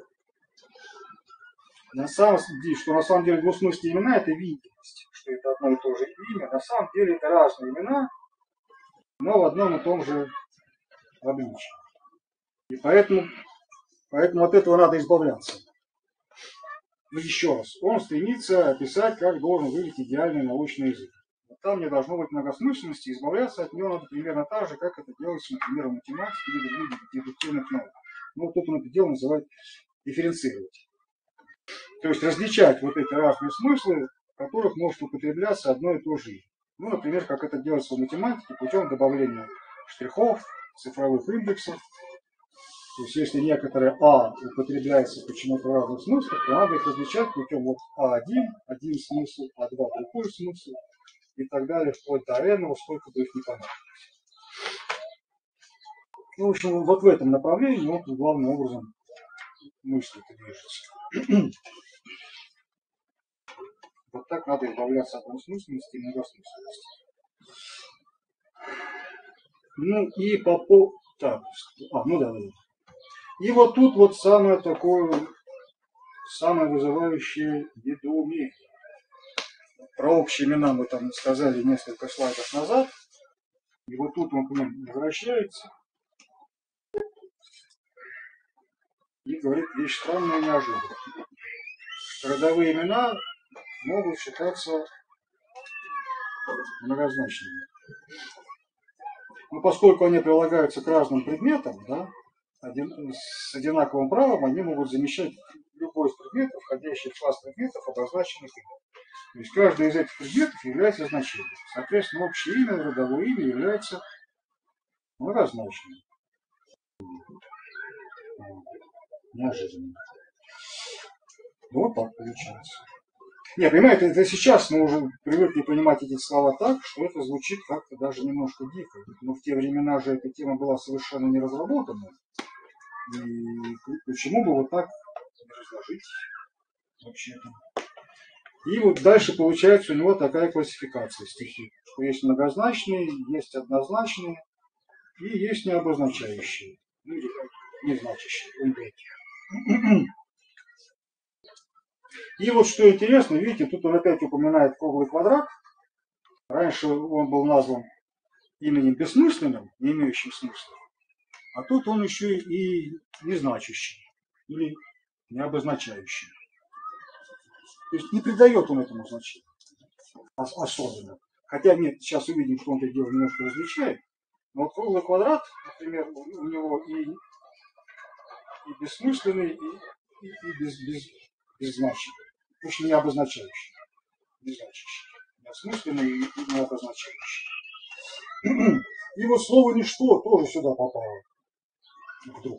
На самом деле, что на самом деле двусмысленные имена это видимость, что это одно и то же имя. На самом деле это разные имена, но в одном и том же обличии. И поэтому, поэтому от этого надо избавляться. Ну еще раз, он стремится описать, как должен выглядеть идеальный научный язык. Вот там не должно быть многосмысленности, избавляться от него надо примерно так же, как это делается, например, в математике или в других дедуктивных науках. Ну, вот тут он это дело называет дифференцировать. То есть различать вот эти разные смыслы, в которых может употребляться одно и то же. Ну, например, как это делается в математике путем добавления штрихов, цифровых индексов. То есть если некоторые А употребляется почему-то в разных смыслах, то надо их различать путем вот А один, один смысл, А два другой смысл и так далее, вплоть до N, сколько бы их не понадобилось. Ну, в общем, вот в этом направлении он главным образом мыслит и движется. Вот так надо избавляться от двусмысленности и многосмысленности. Ну и по поводу... Так, а, ну да, да. И вот тут вот самое такое, самое вызывающее недоумение. Про общие имена мы там сказали несколько слайдов назад. И вот тут он к ним возвращается и говорит вещь странная и неожиданная. Родовые имена могут считаться многозначными. Но поскольку они прилагаются к разным предметам, да, один, с одинаковым правом они могут замещать любой из предметов, входящий в класс предметов, обозначенных им. То есть каждый из этих предметов является значением. Соответственно, общее имя, родовое имя является многозначным. Неожиданно. Вот так получается. Не, понимаете, это сейчас мы уже привыкли понимать эти слова так, что это звучит как-то даже немножко дико. Но в те времена же эта тема была совершенно не разработана. И почему бы вот так не разложить вообще-то? И вот дальше получается у него такая классификация стихий, что есть многозначные, есть однозначные и есть необозначающие, ну или незначащие, умбеки. И вот что интересно, видите, тут он опять упоминает круглый квадрат. Раньше он был назван именем бессмысленным, не имеющим смысла, а тут он еще и незначащий или необозначающий. То есть не придает он этому значения особенно. Хотя нет, сейчас увидим, что он это дело немножко различает. Но вот круглый квадрат, например, у него и, и бессмысленный, и, и, и без, без, беззначный. В общем, не обозначающий. Беззначащий. Неосмысленный и не обозначающий. И вот слово «ничто» тоже сюда попало. Вдруг.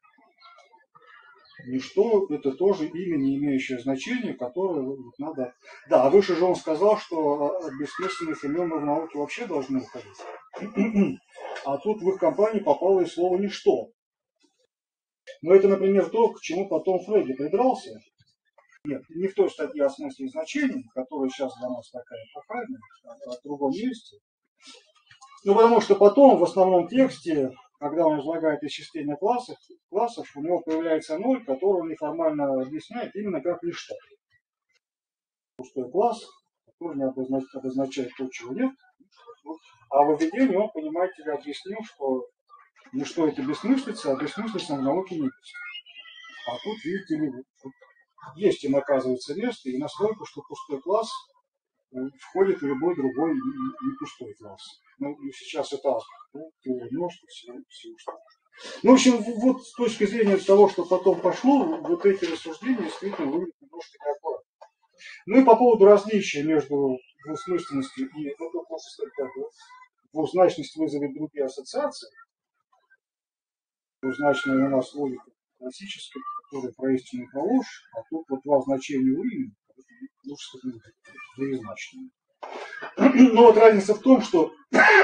Ничто – это тоже имя, не имеющее значения, которое надо... Да, а выше же он сказал, что от бессмысленных имен в науке вообще должны уходить. А тут в их компании попало и слово «ничто». Но это, например, то, к чему потом Фрейд придрался. Нет, не в той статье о смысле и значении, которая сейчас для нас такая профильная, а в другом месте. Ну, потому что потом в основном тексте, когда он излагает исчисление классов, классов, у него появляется ноль, который он неформально объясняет именно как ничто. Пустой класс, который не обозначает, обозначает то, чего нет. А в введении он, понимаете, объяснил, что ничто это бессмыслица, а бессмыслица в науке не есть. А тут, видите ли, есть им оказывается место, и настолько, что пустой класс входит в любой другой не пустой класс. Ну, и сейчас это ну, ты немножко всего, всего что. Ну, в общем, вот с точки зрения того, что потом пошло, вот эти рассуждения действительно выглядят немножко неаккуратно. Ну и по поводу различия между двусмысленностью и двузначность вызовет другие ассоциации. Двузначная у нас логика классическая, который про истину и про ложь, а тут вот два значения у имени, лучше сказать, двоезначные. Но вот разница в том, что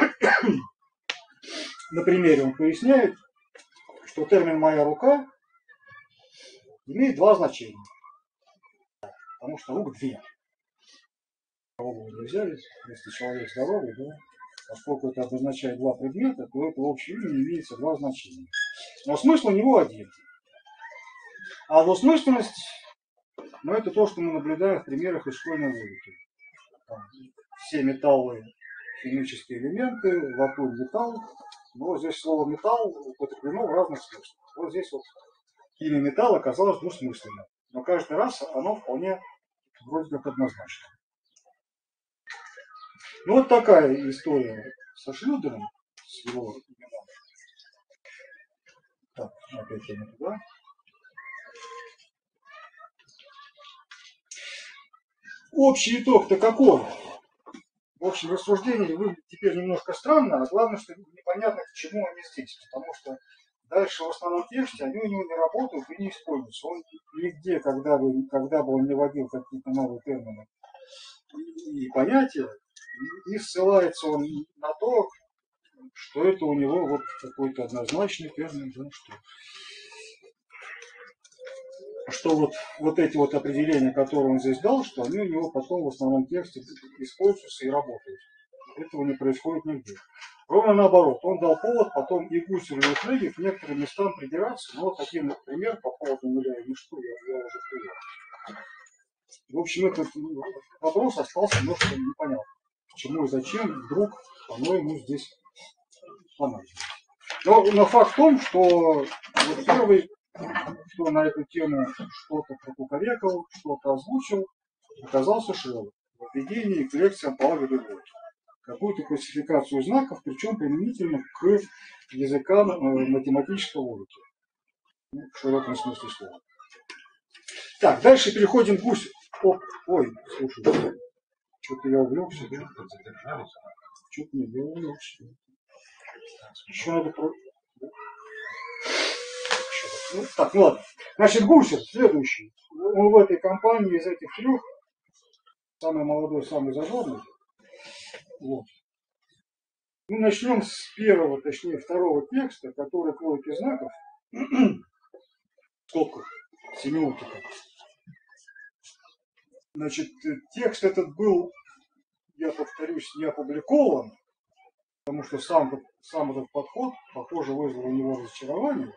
на примере он поясняет, что термин «моя рука» имеет два значения. Потому что рук две. Кого не взяли, если человек здоровый, да, поскольку это обозначает два предмета, то это в общем имени имеется два значения. Но смысл у него один. А двусмысленность, ну, это то, что мы наблюдаем в примерах из школьной логики. Все металлы — химические элементы, латунь — металл. Но вот здесь слово «металл» употреблено в разных смыслах. Вот здесь вот имя металл оказалось двусмысленным. Но каждый раз оно вполне вроде как однозначно. Ну вот такая история со Шлёдером, с его именем. Так, опять я не туда. Общий итог-то какой? В общем, рассуждение выглядит теперь немножко странно, а главное, что непонятно, к чему они здесь. Потому что дальше в основном тексте они у него не работают и не используются. Он нигде, когда бы, когда бы он не вводил какие-то новые термины и понятия, и ссылается он на то, что это у него вот какой-то однозначный термин, да, что, что вот, вот эти вот определения, которые он здесь дал, что они у него потом в основном тексте используются и работают. Этого не происходит нигде. Ровно наоборот, он дал повод потом и Гусеву, и Флеге к некоторым местам придираться, но вот один пример по поводу нуля и ничто я, я уже привел. В общем, этот вопрос остался немножко непонятным. Почему и зачем вдруг оно ему здесь понадобится. Но, но факт в том, что вот первый, кто на эту тему что-то прокукарекал, что-то озвучил, оказался Шеллер в введении к лекциям по алгебре двойки. Какую-то классификацию знаков, причем применительно к языкам математической логики. Ну, в широком смысле слова. Так, дальше переходим к Гусеву. Ой, слушай, что-то я увлекся, да? Что-то не я увлекся. Еще надо про... Ну, так, ну ладно. Значит, Гусев следующий. Он в этой компании из этих трех самый молодой, самый задорный. Вот. Ну, начнем с первого, точнее, второго текста, который к логике знаков. Сколько? Семиотика. Значит, текст этот был, я повторюсь, не опубликован, потому что сам, сам этот подход, похоже, вызвал у него разочарование.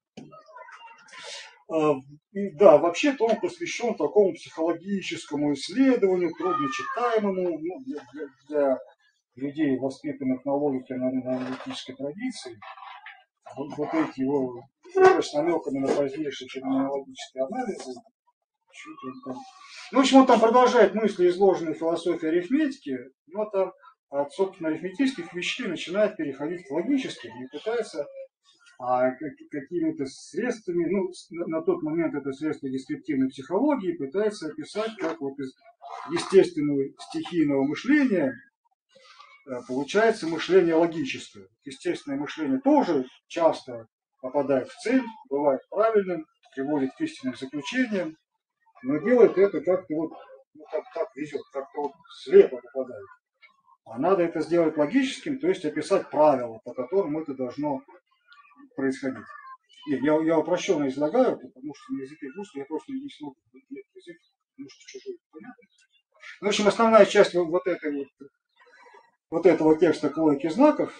И, да, вообще-то он посвящен такому психологическому исследованию, трудночитаемому, ну, для, для, для людей, воспитанных на логике, на, на аналитической традиции. Вот, вот эти его с намеками на позднейшие терминологические анализы. Ну, в общем, он там продолжает мысли, изложенные в философии арифметики, но там от, собственно, арифметических вещей начинает переходить к логическим и пытается а, какими-то средствами, ну, на, на тот момент это средства дескриптивной психологии, пытается описать, как вот из естественного стихийного мышления получается мышление логическое. Естественное мышление тоже часто попадает в цель, бывает правильным, приводит к истинным заключениям, но делает это как-то вот, ну, как так везет, как-то вот слепо попадает. А надо это сделать логическим, то есть описать правила, по которым это должно происходить. Нет, я, я упрощенно излагаю, потому что на языке Гусева я просто не смогу. Язык, потому что чужой, понятно? В общем, основная часть вот этой вот вот этого текста к логике знаков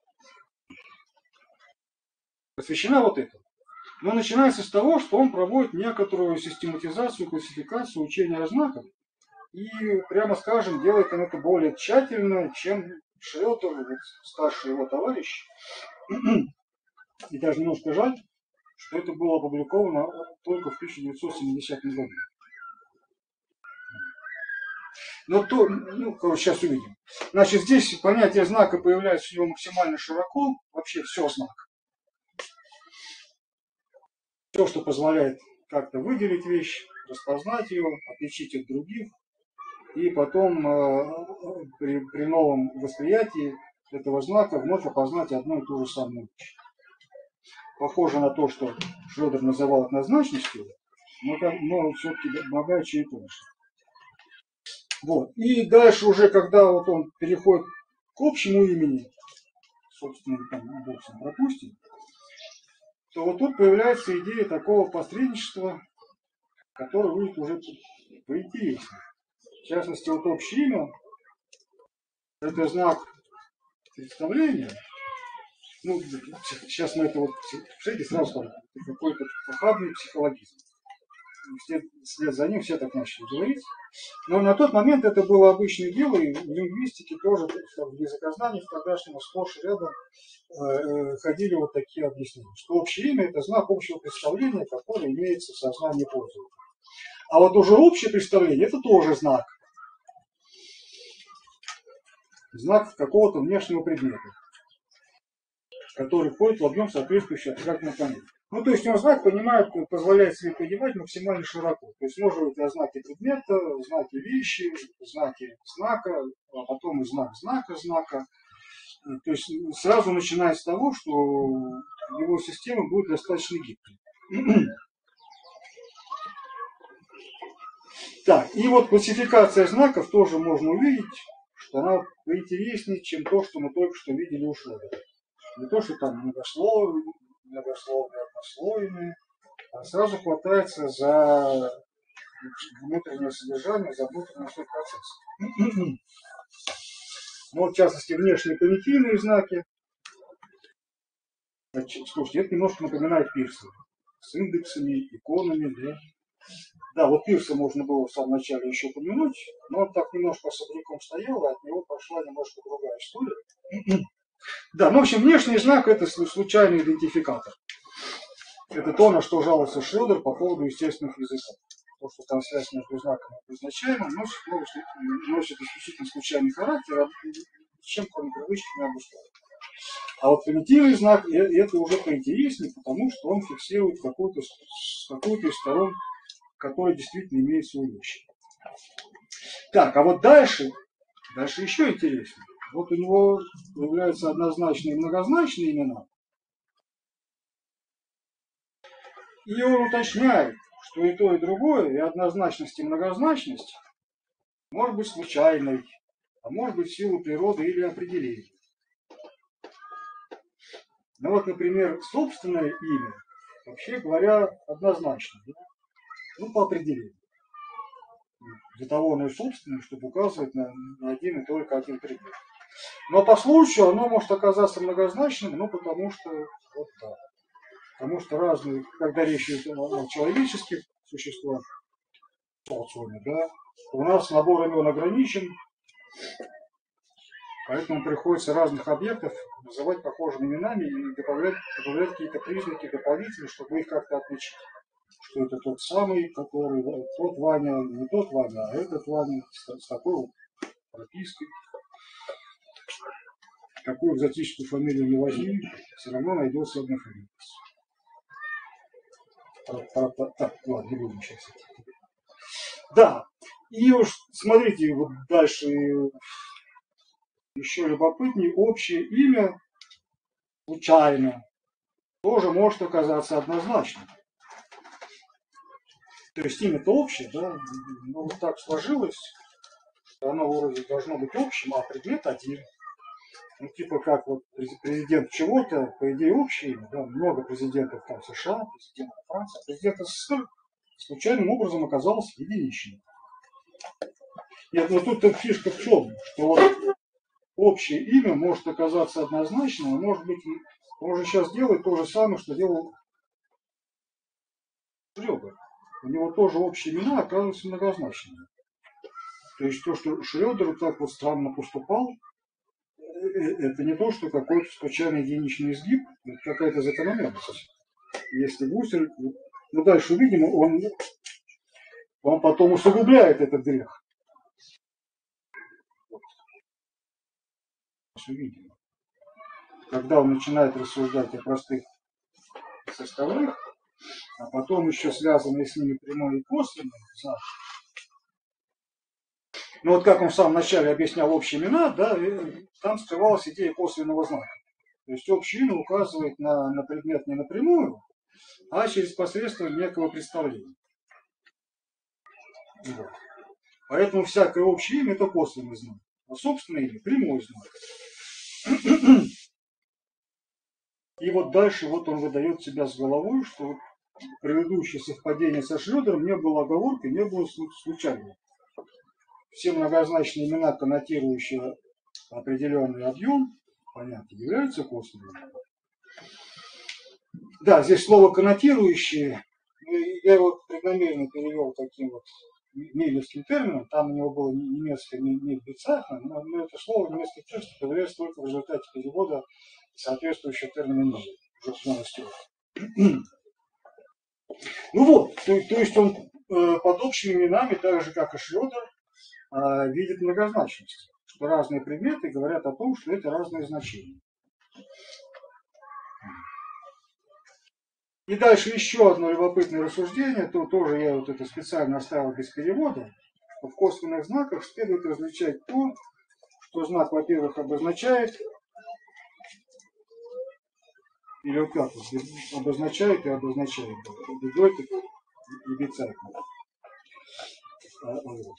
посвящена вот этому. Но начинается с того, что он проводит некоторую систематизацию, классификацию учения о знаках. И, прямо скажем, делает он это более тщательно, чем Шрёдер, вот, старший его товарищ. И даже немножко жаль, что это было опубликовано только в тысяча девятьсот семидесятом году. Но то, ну, короче, сейчас увидим. Значит, здесь понятие знака появляется у него максимально широко. Вообще все знак. Все, что позволяет как-то выделить вещь, распознать ее, отличить от других. И потом э, при, при новом восприятии этого знака вновь опознать одну и ту же самую вещь. похоже на то, что Шрёдер называл однозначностью, но, но все-таки богаче и тоньше. Вот. И дальше уже, когда вот он переходит к общему имени, собственно, там, боксом пропустим, то вот тут появляется идея такого посредничества, которое будет уже поинтереснее. В частности, вот общее имя – это знак представления. Ну, сейчас мы это вот, смотрите, сразу скажем, какой-то похабный психологизм. Вслед, вслед за ним все так начали говорить. Но на тот момент это было обычное дело, и в лингвистике тоже, в языкознании в тогдашнем сплошь и рядом э, ходили вот такие объяснения, что общее имя – это знак общего представления, которое имеется в сознании пользователя. А вот уже общее представление – это тоже знак. Знак какого-то внешнего предмета, который входит в объем соответствующий абстрактному понятию. Ну, то есть он знак понимает, позволяет себе понимать максимально широко. То есть может быть знаки предмета, знаки вещи, знаки знака, а потом и знак знака знака. То есть сразу начиная с того, что его система будет достаточно гибкой. Так, и вот классификация знаков тоже можно увидеть, что она поинтереснее, чем то, что мы только что видели у Шрёдера. Не то, что там многословные, многословные, однослойные, а сразу хватается за внутреннее содержание, за внутренний свой процесс. Ну, вот, в частности, внешние понятийные знаки. Слушайте, это немножко напоминает Пирса. С индексами, иконами, да. Да, вот Пирса можно было в самом начале еще упомянуть, но он так немножко особняком стоял, а от него пошла немножко другая история. Да, ну, в общем, внешний знак – это случайный идентификатор. Это то, на что жаловался Шрёдер по поводу естественных языков. То, что там связь между знаком и обозначаемым, носит, носит исключительно случайный характер, а чем, кроме привычки, не обусловлен. А вот примитивный знак – это уже поинтереснее, потому что он фиксирует какую-то какую-то из сторон, которая действительно имеет свою вещь. Так, а вот дальше, дальше еще интереснее. Вот у него появляются однозначные и многозначные имена. И он уточняет, что и то, и другое, и однозначность, и многозначность, может быть случайной, а может быть в силу природы или определения. Ну вот, например, собственное имя, вообще говоря, однозначно, да? Ну, по определению. Для того оно и собственное, чтобы указывать на, на один и только один предмет. Но по случаю оно может оказаться многозначным, ну, потому что вот так. Потому что разные, когда речь идет о человеческих существах, социуме, да, у нас набор имен ограничен, поэтому приходится разных объектов называть похожими именами и добавлять, добавлять какие-то признаки дополнительные, чтобы их как-то отличить. Что это тот самый, который, тот Ваня, не тот Ваня, а этот Ваня, с, с такой вот пропиской. Какую экзотическую фамилию не возьми, все равно найдется одна фамилия. Так, ладно, не будем сейчас. Да, и уж смотрите, вот дальше еще любопытнее, общее имя случайно тоже может оказаться однозначным. То есть имя-то общее, да, но вот так сложилось, что оно вроде должно быть общим, а предмет один. Ну, типа как вот президент чего-то, по идее, общее имя, да, много президентов там США, президентов Франции, а президент СССР случайным образом оказался единичным. Нет, но тут фишка в чем, что вот общее имя может оказаться однозначным, а может быть, он уже сейчас делает то же самое, что делал Шрёдер. У него тоже общие имена оказываются многозначными. То есть то, что Шрёдер вот так вот странно поступал, это не то, что какой-то случайный единичный изгиб, это какая-то закономерность. Если Гуссель, ну дальше увидим, он, он потом усугубляет этот грех. Вот. Увидим. Когда он начинает рассуждать о простых составных, а потом еще связанные с ними прямой и косвенный знак. Ну вот как он в самом начале объяснял общие имена, да, там скрывалась идея косвенного знака. То есть общее имя указывает на, на предмет не напрямую, а через посредством некого представления. Вот. Поэтому всякое общее имя – это косвенный знак, а собственное имя – прямой знак. И вот дальше вот он выдает себя с головой, что предыдущее совпадение со Шрёдером не было оговоркой, не было случайным. Все многозначные имена, коннотирующие определенный объем, понятно, являются косвенными. Да, здесь слово коннотирующие, я его преднамеренно перевел таким вот немецким термином, там у него было немецкое «мильбецайхнен», но, но это слово в немецких текстах появляется только в результате перевода соответствующего термина «миль». Ну вот, то, то есть он э, под общими именами, так же как и Шрёдер, э, видит многозначность, что разные предметы говорят о том, что это разные значения. И дальше еще одно любопытное рассуждение, то тоже я вот это специально оставил без перевода, что в косвенных знаках следует различать то, что знак, во-первых, обозначает, или вот как вот, обозначает и обозначает, bedeutet и bezeichnet. Вот.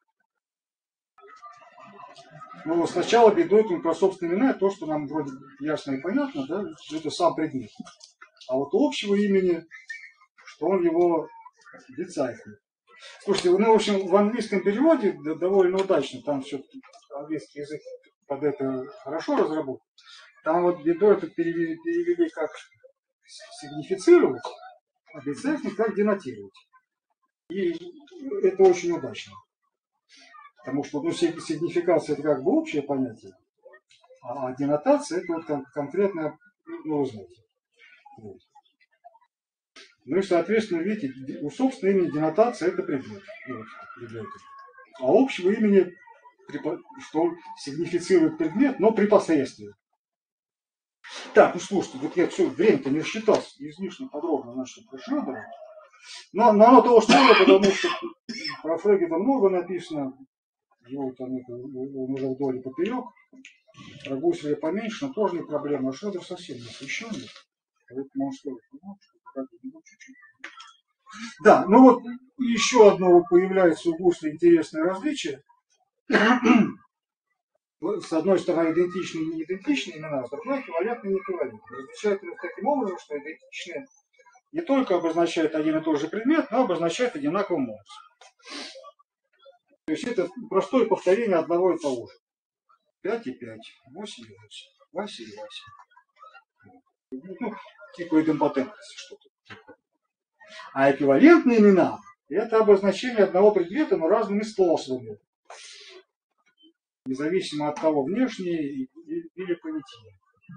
Ну, сначала bedeutet про собственные имена, то, что нам вроде ясно и понятно, да, что это сам предмет. А вот у общего имени, что он его bezeichnet. Слушайте, ну, в общем, в английском переводе довольно удачно, там все-таки английский язык под это хорошо разработан. Там вот bedeutet перевели, перевели как сигнифицировать, а bezeichnet как денотировать. И это очень удачно. Потому что ну, сигнификация это как бы общее понятие, а денотация это вот кон- конкретное, ну, вы знаете. Вот. Ну и, соответственно, видите, у собственного имени денотация это предмет. Вот, предмет. А общего имени, что сигнифицирует предмет, но при посредстве. Так, ну слушайте, вот я все время-то не рассчитался, излишне подробно начал про Шрёдера. Но, но оно того стоило, потому что про Фрегеда много написано, его там это, он уже вдоль и поперек. Про Гусселя поменьше, но тоже не проблема. А Шрёдер совсем не освещенный. Поэтому он стоит, ну, чуть-чуть. Да, ну вот еще одно появляется у Гусселя интересное различие. С одной стороны идентичные и не идентичные имена, с другой эквивалентные и неэквивалентные. Различают их таким образом, что идентичные не только обозначают один и тот же предмет, но обозначают одинаковым образом. То есть это простое повторение одного и того же. пять и пять, восемь и восемь, Вася и Вася. Ну, типа идемпотентности что-то. А эквивалентные имена – это обозначение одного предмета, но разными способами. Независимо от того, внешние или понятийные.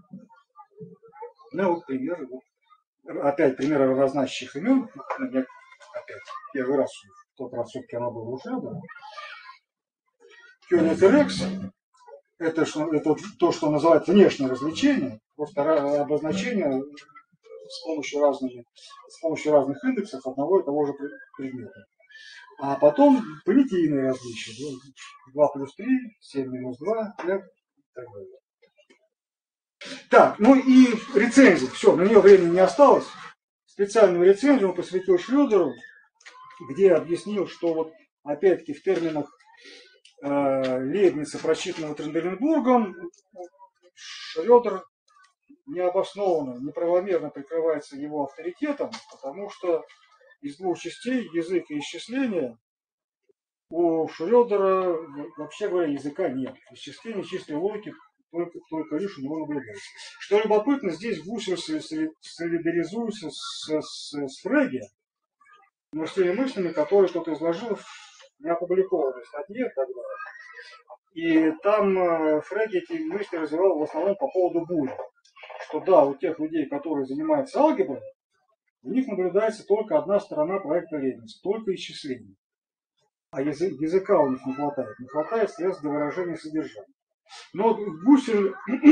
Ну вот примеры. Вот. Опять примеры равнозначащих имен. Опять первый раз в тот раз все-таки оно было уже. Да. Кёниг и Рекс – это, это то, что называют внешнее развлечение. Просто обозначение с помощью, разными, с помощью разных индексов одного и того же предмета. А потом понятийные различия. два плюс три, семь минус два, пять и так далее. Так, ну и рецензия. Все, на нее времени не осталось. Специальную рецензию он посвятил Шрёдеру, где объяснил, что вот опять-таки в терминах э, Лейбница, прочитанного Тренделенбургом, Шрёдер необоснованно, неправомерно прикрывается его авторитетом, потому что из двух частей, язык и исчисление, у Шрёдера, вообще говоря, языка нет. Исчисление чистой логики только, только лишь у него наблюдается. Что любопытно, здесь Гуссель солидаризуется с, с, с Фреге, но с теми мыслями, которые тот изложил в неопубликованной статье тогда. И там Фреге эти мысли развивал в основном по поводу бури. Что да, у тех людей, которые занимаются алгеброй, у них наблюдается только одна сторона проекта Лейбница, только исчисление. А язык, языка у них не хватает, не хватает средств для выражения содержания. Но Гуссель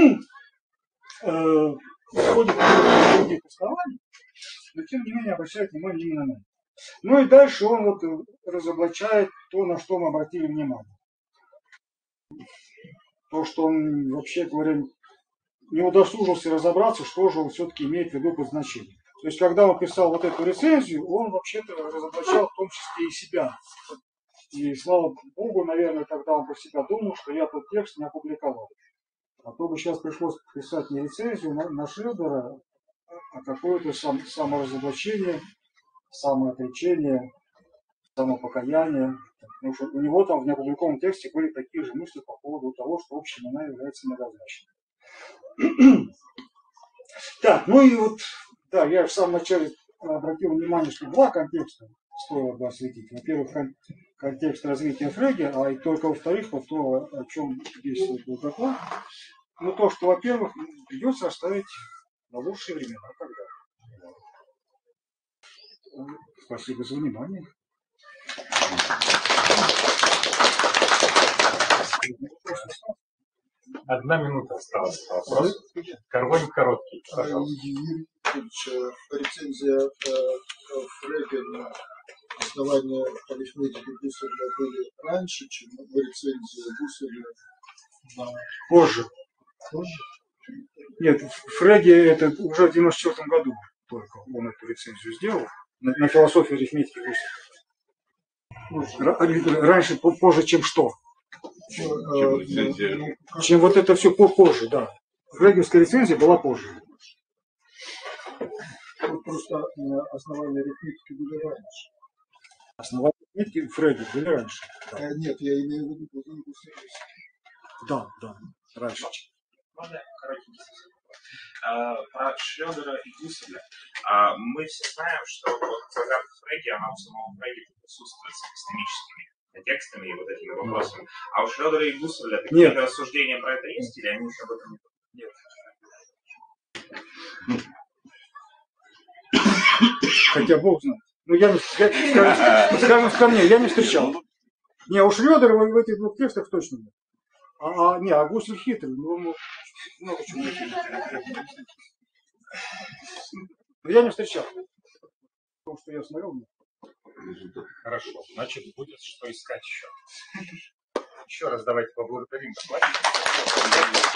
э, исходит из других оснований, но тем не менее обращает внимание именно на это. Ну и дальше он вот разоблачает то, на что мы обратили внимание. То, что он, вообще говоря, не удосужился разобраться, что же он все-таки имеет в виду под значением. То есть, когда он писал вот эту рецензию, он вообще-то разоблачал в том числе и себя. И слава Богу, наверное, когда он про себя думал, что я тот текст не опубликовал. А то бы сейчас пришлось писать не рецензию на, на Шредера, а какое-то сам, саморазоблачение, самоотречение, самопокаяние. Потому что у него там в неопубликованном тексте были такие же мысли по поводу того, что общая имена является многозначной. Так, ну и вот, да, я в самом начале обратил внимание, что два контекста стоило бы осветить. Во-первых, контекст развития Фреги, а и только во-вторых, вот то, о чем здесь был доклад. Ну, то, что, во-первых, придется оставить на лучшие времена, когда. Спасибо за внимание. Одна минута осталась. Вопрос. Карбоник короткий. Юрий Ильич, рецензия Фреги на основании арифметики Гусserля были раньше, чем рецензия Гусserля на... Позже. Позже? Нет, Фреги это уже в девяносто четвёртом году только он эту рецензию сделал на, на философию арифметики Гусserля. Раньше, позже, чем что? Чем, э, чем вот это все позже, да. Фрегиевская рецензия была позже. Вот просто основания арифметики были раньше. Основания арифметики Фреги были раньше. Да. А, нет, я имею в виду Гусserля. Да, да, раньше. Можно коротенький вопрос? Про Шредера и Гусserля. А, мы все знаем, что вот загадка Фреги, она у самого Фреги присутствует с эпистемическими текстами и вот этими вопросами. А у Шредера и Гусserля какие-то рассуждения про это есть, или они еще об этом не думают? Нет. Хотя Бог знает. Ну, я не, скажем, скажем, скажем, я не встречал. Не, у Шредера в этих двух текстах точно нет. А, а, не, а Гуссель хитрый, ну, ну много чего. Но я не встречал. Потому что я смотрел. Хорошо, значит, будет что искать еще. Еще раз давайте поблагодарим докладчика.